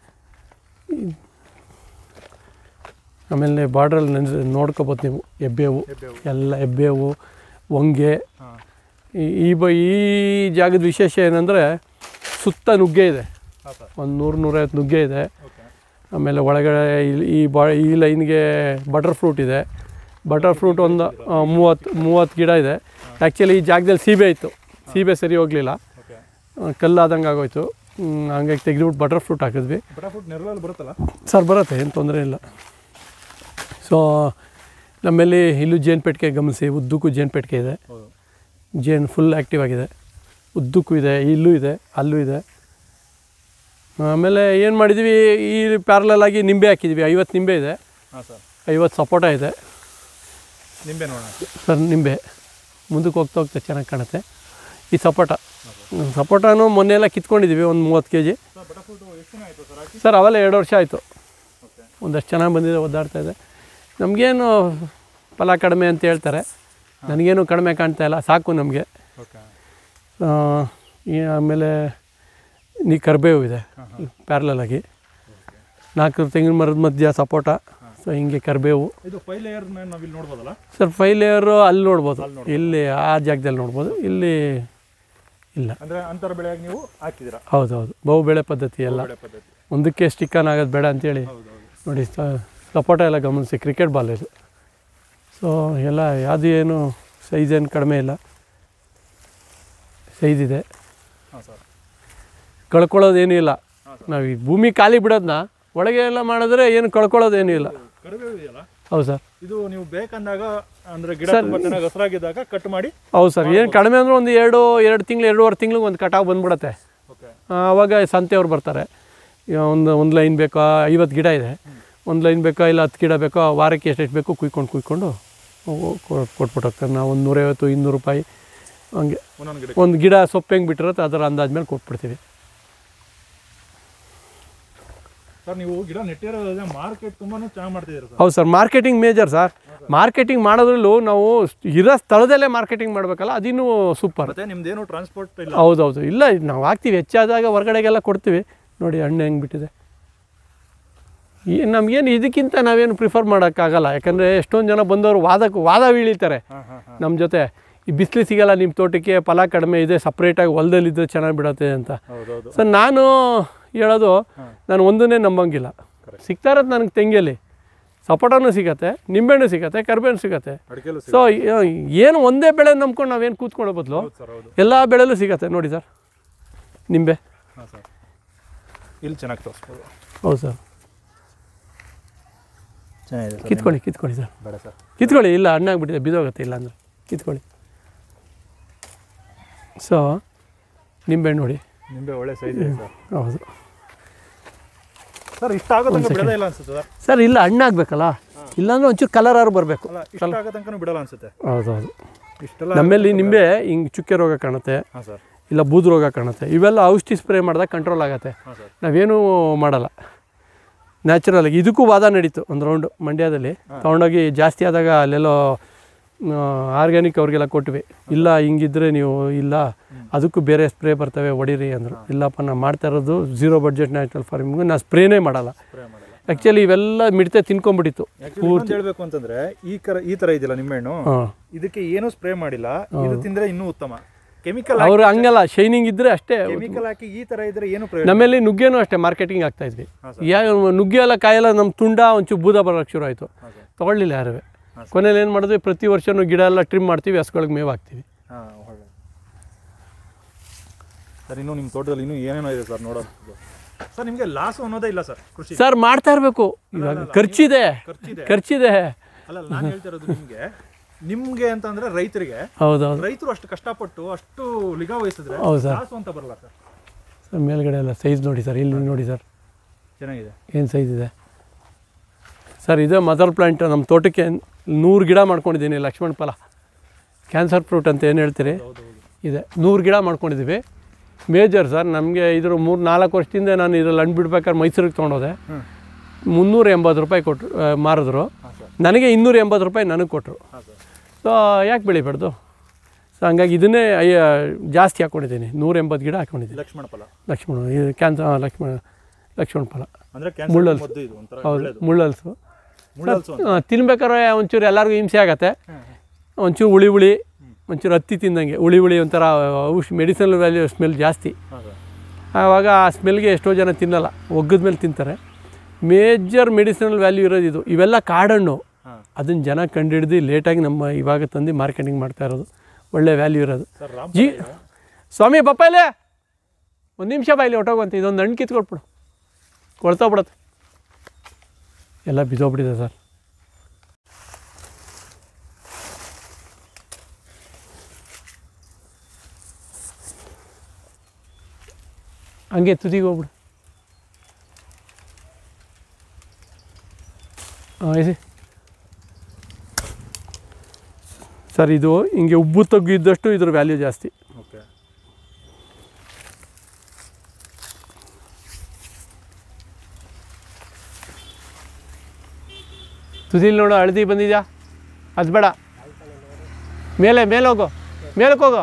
B: ಆಮೇಲೆ ಬಾರ್ಡ್ರಲ್ಲಿ ನೋಡ್ಕೊಬೋದು ನೀವು, ಹೆಬ್ಬೇವು ಎಲ್ಲ, ಹೆಬ್ಬೇವು, ಹೊಂಗೆ. ಈ ಜಾಗದ ವಿಶೇಷ ಏನಂದರೆ ಸುತ್ತ ನುಗ್ಗೆ ಇದೆ, ಒಂದು 100-150 ನುಗ್ಗೆ ಇದೆ. ಆಮೇಲೆ ಒಳಗಡೆ ಈ ಲೈನ್ಗೆ ಬಟರ್ ಫ್ರೂಟ್ ಇದೆ. ಬಟರ್ ಫ್ರೂಟ್ ಒಂದು 30 ಗಿಡ ಇದೆ. ಆ್ಯಕ್ಚುಲಿ ಈ ಜಾಗದಲ್ಲಿ ಸೀಬೆ ಇತ್ತು, ಸೀಬೆ ಸರಿ ಹೋಗಲಿಲ್ಲ, ಕಲ್ಲಾದಂಗೆ ಆಗೋಯ್ತು. ಹಂಗಾಗಿ ತೆಗೆದುಬಿಟ್ಟು ಬಟರ್ ಫ್ರೂಟ್ ಹಾಕಿದ್ವಿ. ಸರ್ ಬರುತ್ತೆ, ಏನು ತೊಂದರೆ ಇಲ್ಲ. ಸೊ ನಮ್ಮಲ್ಲಿ ಇಲ್ಲೂ ಜೇನು ಪೆಟ್ಟಿಗೆ ಗಮನಿಸಿ, ಉದ್ದಕ್ಕೂ ಜೇನು ಪೆಟ್ಟಿಗೆ ಇದೆ. ಜೇನು ಫುಲ್ ಆ್ಯಕ್ಟಿವ್ ಆಗಿದೆ, ಉದ್ದಕ್ಕೂ ಇದೆ, ಇಲ್ಲೂ ಇದೆ, ಅಲ್ಲೂ ಇದೆ. ಆಮೇಲೆ ಏನು ಮಾಡಿದ್ವಿ, ಈ ಪ್ಯಾರಲಲ್ ಆಗಿ ನಿಂಬೆ ಹಾಕಿದ್ವಿ. 50 ನಿಂಬೆ ಇದೆ, 50 ಸಪೋಟ ಇದೆ.
A: ನಿಂಬೆ ನೋಡೋಣ
B: ಸರ್. ನಿಂಬೆ ಮುಂದಕ್ಕೆ ಹೋಗ್ತಾ ಚೆನ್ನಾಗಿ ಕಾಣುತ್ತೆ. ಈ ಸಪೋಟನೂ ಮೊನ್ನೆ ಎಲ್ಲ ಕಿತ್ಕೊಂಡಿದ್ದೀವಿ, ಒಂದು 30 kg. ಸರ್ ಅವೆಲ್ಲ 2 ವರ್ಷ ಆಯಿತು. ಒಂದಷ್ಟು ಚೆನ್ನಾಗಿ ಬಂದಿದೆ, ಒದ್ದಾಡ್ತಾ ಇದೆ. ನಮಗೇನು ಫಲ ಕಡಿಮೆ ಅಂತ ಹೇಳ್ತಾರೆ, ನನಗೇನು ಕಡಿಮೆ ಕಾಣ್ತಾ ಇಲ್ಲ, ಸಾಕು ನಮಗೆ. ಆಮೇಲೆ ಕರಿಬೇವು ಇದೆ ಪ್ಯಾರಲಲ್ ಆಗಿ. 4 ತೆಂಗಿನ ಮರದ ಮಧ್ಯ ಸಪೋಟ. ಸೊ ಹಿಂಗೆ ಕರಿಬೇವು. ಸರ್ 5 ಲೇಯರು ಅಲ್ಲಿ ನೋಡ್ಬೋದು, ಇಲ್ಲಿ ಆ ಜಾಗದಲ್ಲಿ ನೋಡ್ಬೋದು, ಇಲ್ಲಿ ಇಲ್ಲ. ಹೌದೌದು, ಬಹು ಬೆಳೆ ಪದ್ಧತಿ ಎಲ್ಲ. ಒಂದಕ್ಕೆ ಸ್ಟಿಕ್ಕನ್ ಆಗೋದು ಬೇಡ ಅಂತೇಳಿ ನೋಡಿ. ಸಪೋಟ ಎಲ್ಲ ಗಮನಿಸಿ, ಕ್ರಿಕೆಟ್ ಬಾಲ್ ಇದು. ಸೊ ಎಲ್ಲ ಯಾವುದು ಏನು ಸೈಜ್ ಏನು ಕಡಿಮೆ ಇಲ್ಲ, ಸೈಜ್ ಇದೆ. ಕಳ್ಕೊಳ್ಳೋದೇನೂ ಇಲ್ಲ. ನಾವು ಈ ಭೂಮಿ ಖಾಲಿ ಬಿಡೋದನ್ನ ಒಳಗೆ ಎಲ್ಲ ಮಾಡಿದ್ರೆ ಏನು ಕಳ್ಕೊಳ್ಳೋದೇನೂ ಇಲ್ಲ. ಹೌದು ಸರ್.
A: ಇದು ನೀವು ಬೇಕಂದಾಗ ಅಂದರೆ ಗಿಡ ಹಸಿರಾಗಿದ್ದಾಗ ಕಟ್ ಮಾಡಿ.
B: ಹೌದು ಸರ್. ಏನು ಕಡಿಮೆ ಅಂದರೆ ಒಂದು 2 ತಿಂಗಳು 2.5 ತಿಂಗ್ಳಿಗೆ ಒಂದು ಕಟಾವು ಬಂದ್ಬಿಡುತ್ತೆ. ಆವಾಗ ಸಂತೆಯವ್ರು ಬರ್ತಾರೆ. ಒಂದು ಲೈನ್ ಬೇಕೋ, 50 ಗಿಡ ಇದೆ, ಒಂದು ಲೈನ್ ಬೇಕೋ ಇಲ್ಲ 10 ಗಿಡ ಬೇಕೋ, ವಾರಕ್ಕೆ ಎಷ್ಟೆಷ್ಟು ಬೇಕೋ ಕುಯ್ಕೊಂಡು ಕೊಟ್ಬಿಟ್ಟು ಹೋಗ್ತಾರೆ. ನಾವು ಒಂದು 150-200 ರೂಪಾಯಿ ಹಂಗೆ ಒಂದು ಗಿಡ ಸೊಪ್ಪು ಹೆಂಗೆ ಬಿಟ್ಟಿರುತ್ತೆ ಅದರ ಅಂದಾಜ್ ಮೇಲೆ ಕೊಟ್ಬಿಡ್ತೀವಿ.
A: ಸರ್ ನೀವು ಗಿಡ ನೆಟ್ಟಿರೋದ್ರಿಂದ ಮಾರ್ಕೆಟ್ ತುಂಬಾ ಚೆನ್ನಾಗಿ ಮಾಡ್ತಿದ್ದೀರಾ ಸರ್.
B: ಹೌದು sir, marketing major sir. Marketing ಮಾಡೋದ್ರಲ್ಲೂ ನಾವು ಇರೋ ಸ್ಥಳದಲ್ಲೇ ಮಾರ್ಕೆಟಿಂಗ್ ಮಾಡಬೇಕಲ್ಲ, ಅದಿನ್ನೂ ಸೂಪರ್.
A: ನಿಮ್ದೇನು ಟ್ರಾನ್ಸ್ಪೋರ್ಟ್ ಇಲ್ಲ?
B: ಹೌದೌದು, ಇಲ್ಲ. ನಾವು ಹಾಕ್ತೀವಿ, ಹೆಚ್ಚಾದಾಗ ಹೊರಗಡೆಗೆಲ್ಲ ಕೊಡ್ತೀವಿ. ನೋಡಿ ಹಣ್ಣು ಹೆಂಗೆ ಬಿಟ್ಟಿದೆ. ನಮಗೇನು ಇದಕ್ಕಿಂತ ನಾವೇನು ಪ್ರಿಫರ್ ಮಾಡೋಕ್ಕಾಗಲ್ಲ. ಯಾಕಂದರೆ ಎಷ್ಟೊಂದು ಜನ ಬಂದವರು ವಾದ ಬೀಳಿತಾರೆ ನಮ್ಮ ಜೊತೆ. ಈ ಬಿಸಿಲು ಸಿಗಲ್ಲ ನಿಮ್ಮ ತೋಟಕ್ಕೆ, ಫಲ ಕಡಿಮೆ ಇದೆ, ಸಪ್ರೇಟಾಗಿ ಹೊಲದಲ್ಲಿದ್ದರೆ ಚೆನ್ನಾಗಿ ಬಿಡತ್ತೆ ಅಂತ. ಸೊ ನಾನು ಹೇಳೋದು, ನಾನು ಒಂದನ್ನೇ ನಂಬಂಗಿಲ್ಲ. ಸಿಗ್ತಾ ಇರೋದು ನನಗೆ ತೆಂಗಿಯಲ್ಲಿ ಸಪೋಟನೂ ಸಿಗತ್ತೆ, ನಿಂಬೆಹಣ್ಣು ಸಿಗತ್ತೆ, ಕರಿಬೇವು ಸಿಗತ್ತೆ. ಸೊ ಏನು ಒಂದೇ ಬೆಳೆ ನಂಬ್ಕೊಂಡು ನಾವೇನು ಕೂತ್ಕೊಳ್ಳೋ ಬದಲು ಎಲ್ಲ ಬೆಳೆಲೂ ಸಿಗತ್ತೆ. ನೋಡಿ ಸರ್, ನಿಂಬೆ
A: ಇಲ್ಲಿ ಚೆನ್ನಾಗಿ ತೋರಿಸ್ಬೋದು.
B: ಹೌದು ಸರ್,
A: ಚೆನ್ನಾಗಿದೆ.
B: ಕಿತ್ಕೊಳ್ಳಿ ಸರ್, ಬೇಡ ಸರ್ ಕಿತ್ಕೊಳ್ಳಿ. ಇಲ್ಲ ಹಣ್ಣಾಗ್ಬಿಟ್ಟಿದೆ, ಬಿದ್ದೋಗುತ್ತೆ. ಇಲ್ಲ ಅಂದರೆ ಕಿತ್ಕೊಳ್ಳಿ. ಸೊ ನಿಂಬೆ ನೋಡಿ,
A: ನಿಂಬೆ ಒಳ್ಳೆ ಸೈಜ್ ಇದೆ ಸರ್.
B: ಹೌದು
A: ಸರ್. ಇಷ್ಟ ಆಗೋ ತನಕ ಬಿಡೋದೇ ಇಲ್ಲ ಅನ್ಸುತ್ತೆ ಸರ್.
B: ಸರ್ ಇಲ್ಲ, ಹಣ್ಣಾಗಬೇಕಲ್ಲ, ಇಲ್ಲಾಂದ್ರೆ ಒಂಚೂರು ಕಲರ್ ಬರಬೇಕು.
A: ಇಷ್ಟ ಆಗೋ ತನಕ ಬಿಡಲ್ಲ ಅನ್ಸುತ್ತೆ.
B: ಹೌದೌದು. ನಮ್ಮಲ್ಲಿ ನಿಂಬೆ ಹಿಂಗೆ ಚುಕ್ಕೆ ರೋಗ ಕಾಣುತ್ತೆ, ಇಲ್ಲ ಬೂದು ರೋಗ ಕಾಣುತ್ತೆ. ಇವೆಲ್ಲ ಔಷಧಿ ಸ್ಪ್ರೇ ಮಾಡಿದಾಗ ಕಂಟ್ರೋಲ್ ಆಗುತ್ತೆ. ನಾವೇನೂ ಮಾಡಲ್ಲ, ನ್ಯಾಚುರಲಾಗಿ. ಇದಕ್ಕೂ ವಾದ ನಡೀತು ಒಂದು ರೌಂಡು ಮಂಡ್ಯದಲ್ಲಿ. ತೊಗೊಂಡೋಗಿ ಜಾಸ್ತಿ ಆದಾಗ ಅಲ್ಲೆಲ್ಲೋ ಆರ್ಗ್ಯಾನಿಕ್ ಅವ್ರಿಗೆಲ್ಲ ಕೊಟ್ವಿ. ಇಲ್ಲ ಹಿಂಗಿದ್ರೆ ನೀವು ಇಲ್ಲ ಅದಕ್ಕೂ ಬೇರೆ ಸ್ಪ್ರೇ ಬರ್ತವೆ ಹೊಡೀರಿ ಅಂದರು. ಇಲ್ಲಪ್ಪ ನಾನು ಮಾಡ್ತಾ ಇರೋದು 0 ಬಡ್ಜೆಟ್ ನ್ಯಾಚುರಲ್ ಫಾರ್ಮಿಂಗು, ನಾನು ಸ್ಪ್ರೇನೇ ಮಾಡಲ್ಲ. ಆ್ಯಕ್ಚುಲಿ ಇವೆಲ್ಲ ಮಿಡತೆ ತಿನ್ಕೊಂಡ್ಬಿಟ್ಟಿತ್ತು.
A: ಹೇಳ್ಬೇಕು ಅಂತಂದ್ರೆ ಈ ಥರ ಇದೆಯಲ್ಲ ನಿಂಬೆಹಣ್ಣು, ಇದಕ್ಕೆ ಏನೂ ಸ್ಪ್ರೇ ಮಾಡಿಲ್ಲ, ಇದು ತಿಂದರೆ ಇನ್ನೂ ಉತ್ತಮ. ಕೆಮಿಕಲ್
B: ಅವರು ಹಂಗಲ್ಲ, ಶೈನಿಂಗ್ ಇದ್ದರೆ ಅಷ್ಟೇ.
A: ಕೆಮಿಕಲ್ ಹಾಕಿ ಈ ಥರ ಇದ್ರೆ ಏನು ಪ್ರಯೋಜನ.
B: ನಮ್ಮಲ್ಲಿ ನುಗ್ಗೆನೂ ಅಷ್ಟೇ ಮಾರ್ಕೆಟಿಂಗ್ ಆಗ್ತಾ ಇದ್ವಿ. ನುಗ್ಗೆ ಎಲ್ಲ ಕಾಯೆಲ್ಲ ನಮ್ಮ ತುಂಡ ಒಂಚೂರು ಬೂದ ಬರೋಕ್ಕೆ ಶುರು ಆಯಿತು. ತೊಗೊಳ್ಳಿಲ್ಲ ಯಾರು. ಕೊನೆಯಲ್ಲಿ ಏನು ಮಾಡಿದ್ವಿ, ಪ್ರತಿ ವರ್ಷವೂ ಗಿಡ ಎಲ್ಲ ಟ್ರಿಮ್ ಮಾಡ್ತೀವಿ, ಹಸುಗಳಿಗೆ ಮೇವು ಹಾಕ್ತೀವಿ.
A: ಸರ್ ಇನ್ನು ನಿಮ್ಮ ತೋಟದಲ್ಲಿ ಇನ್ನೂ ಏನೇನೋ ಇದೆ ಸರ್ ನೋಡೋದು. ಸರ್ ನಿಮಗೆ ಲಾಸ್ ಅನ್ನೋದೇ ಇಲ್ಲ ಸರ್ ಕೃಷಿ.
B: ಸರ್ ಮಾಡ್ತಾ ಇರಬೇಕು. ಇವಾಗ ಖರ್ಚಿದೆ.
A: ಅಲ್ಲ ನಾನು ಹೇಳ್ತಿರೋದು ನಿಮ್ಗೆ ಅಂತಂದ್ರೆ ರೈತರಿಗೆ.
B: ಹೌದೌದು.
A: ರೈತರು ಅಷ್ಟು ಕಷ್ಟಪಟ್ಟು ಅಷ್ಟು ನಿಗಾ ವಹಿಸಿದ್ರೆ ಲಾಸ್ ಅಂತ ಬರಲ್ಲ ಸರ್.
B: ಸರ್ ಮೇಲ್ಗಡೆ ಎಲ್ಲ ಸೈಜ್ ನೋಡಿ ಸರ್, ಇಲ್ಲಿ ನೋಡಿ ಸರ್
A: ಚೆನ್ನಾಗಿದೆ.
B: ಏನು ಸೈಜ್ ಇದೆ ಸರ್. ಇದು ಮದರ್ ಪ್ಲಾಂಟ್. ನಮ್ಮ ತೋಟಕ್ಕೆ 100 ಗಿಡ ಮಾಡ್ಕೊಂಡಿದ್ದೀನಿ. ಲಕ್ಷ್ಮಣ ಫಲ, ಕ್ಯಾನ್ಸರ್ ಫ್ರೂಟ್ ಅಂತ ಏನು ಹೇಳ್ತೀರಿ, ಇದೆ. 100 ಗಿಡ ಮಾಡ್ಕೊಂಡಿದ್ದೀವಿ. Major sir. ನಮಗೆ ಇದ್ರ 3-4 ವರ್ಷದಿಂದ ನಾನು ಇದ್ರಲ್ಲಿ ಹಣ್ಣು ಬಿಡ್ಬೇಕಾದ್ರೆ ಮೈಸೂರಿಗೆ ತೊಗೊಂಡೋದೆ. 380 ರೂಪಾಯಿ ಕೊಟ್ಟರು, ಮಾರಿದ್ರು. ನನಗೆ 280 ರೂಪಾಯಿ ನನಗೆ ಕೊಟ್ಟರು. ಸೊ ಯಾಕೆ ಬೆಳಿಬಾರ್ದು? ಸೊ ಹಂಗಾಗಿ ಇದನ್ನೇ ಜಾಸ್ತಿ ಹಾಕ್ಕೊಂಡಿದ್ದೀನಿ. 180 ಗಿಡ ಹಾಕ್ಕೊಂಡಿದ್ದೀನಿ. ಲಕ್ಷ್ಮಣ ಇದು ಲಕ್ಷ್ಮಣ ಫಲ
A: ಅಂದರೆ
B: ಮುಳ್ಳಲ್ಸು. ಹೌದು, ಮುಳ್ಳಲ್ಸು. ತಿನ್ಬೇಕಾದ್ರೆ ಒಂಚೂರು ಎಲ್ಲರಿಗೂ ಹಿಂಸೆ ಆಗತ್ತೆ. ಒಂಚೂರು ಹುಳಿ ಒಂಚೂರು ಹತ್ತಿ ತಿಂದಂಗೆ ಹುಳಿ ಒಂಥರ ಮೆಡಿಸಿನಲ್ ವ್ಯಾಲ್ಯೂ ಸ್ಮೆಲ್ ಜಾಸ್ತಿ. ಆವಾಗ ಆ ಸ್ಮೆಲ್ಗೆ ಎಷ್ಟೋ ಜನ ತಿನ್ನಲ್ಲ, ಒಗ್ಗದ ಮೇಲೆ ತಿಂತಾರೆ. ಮೇಜರ್ ಮೆಡಿಸಿನಲ್ ವ್ಯಾಲ್ಯೂ ಇರೋದು ಇದು. ಇವೆಲ್ಲ ಕಾಡಹಣ್ಣು, ಅದನ್ನು ಜನ ಕಂಡುಹಿಡ್ದು ಲೇಟಾಗಿ ನಮ್ಮ ಇವಾಗ ತಂದು ಮಾರ್ಕೆಟಿಂಗ್ ಮಾಡ್ತಾ ಇರೋದು. ಒಳ್ಳೆ ವ್ಯಾಲ್ಯೂ ಇರೋದು. ಸ್ವಾಮಿ ಬಪ್ಪಾಯಿಲೆ 1 ನಿಮಿಷ ಬಾಯಿಲಿ ಹೊಟ್ಟೋಗುವಂತ. ಇದೊಂದು ಹಣ್ಣು ಕಿತ್ಕೊಟ್ಬಿಡು, ಕೊಳ್ತೋಗ್ಬಿಡತ್ತೆ. ಎಲ್ಲ ಬಿದ್ದೋಗ್ಬಿಟ್ಟಿದೆ ಸರ್. ಹಂಗೆ ತುದಿಗೆ ಹೋಗ್ಬಿಡು. AC sir. ಇದು ಹಿಂಗೆ ಉಬ್ಬು ತಗ್ಗು ಇದ್ದಷ್ಟು ಇದ್ರ ವ್ಯಾಲ್ಯೂ ಜಾಸ್ತಿ. ತುದಿಲಿ ನೋಡು, ಹಳದಿ ಬಂದಿದ್ಯಾ? ಅದು ಬೇಡ, ಮೇಲೆ ಹೋಗು, ಮೇಲಕ್ಕೆ ಹೋಗು.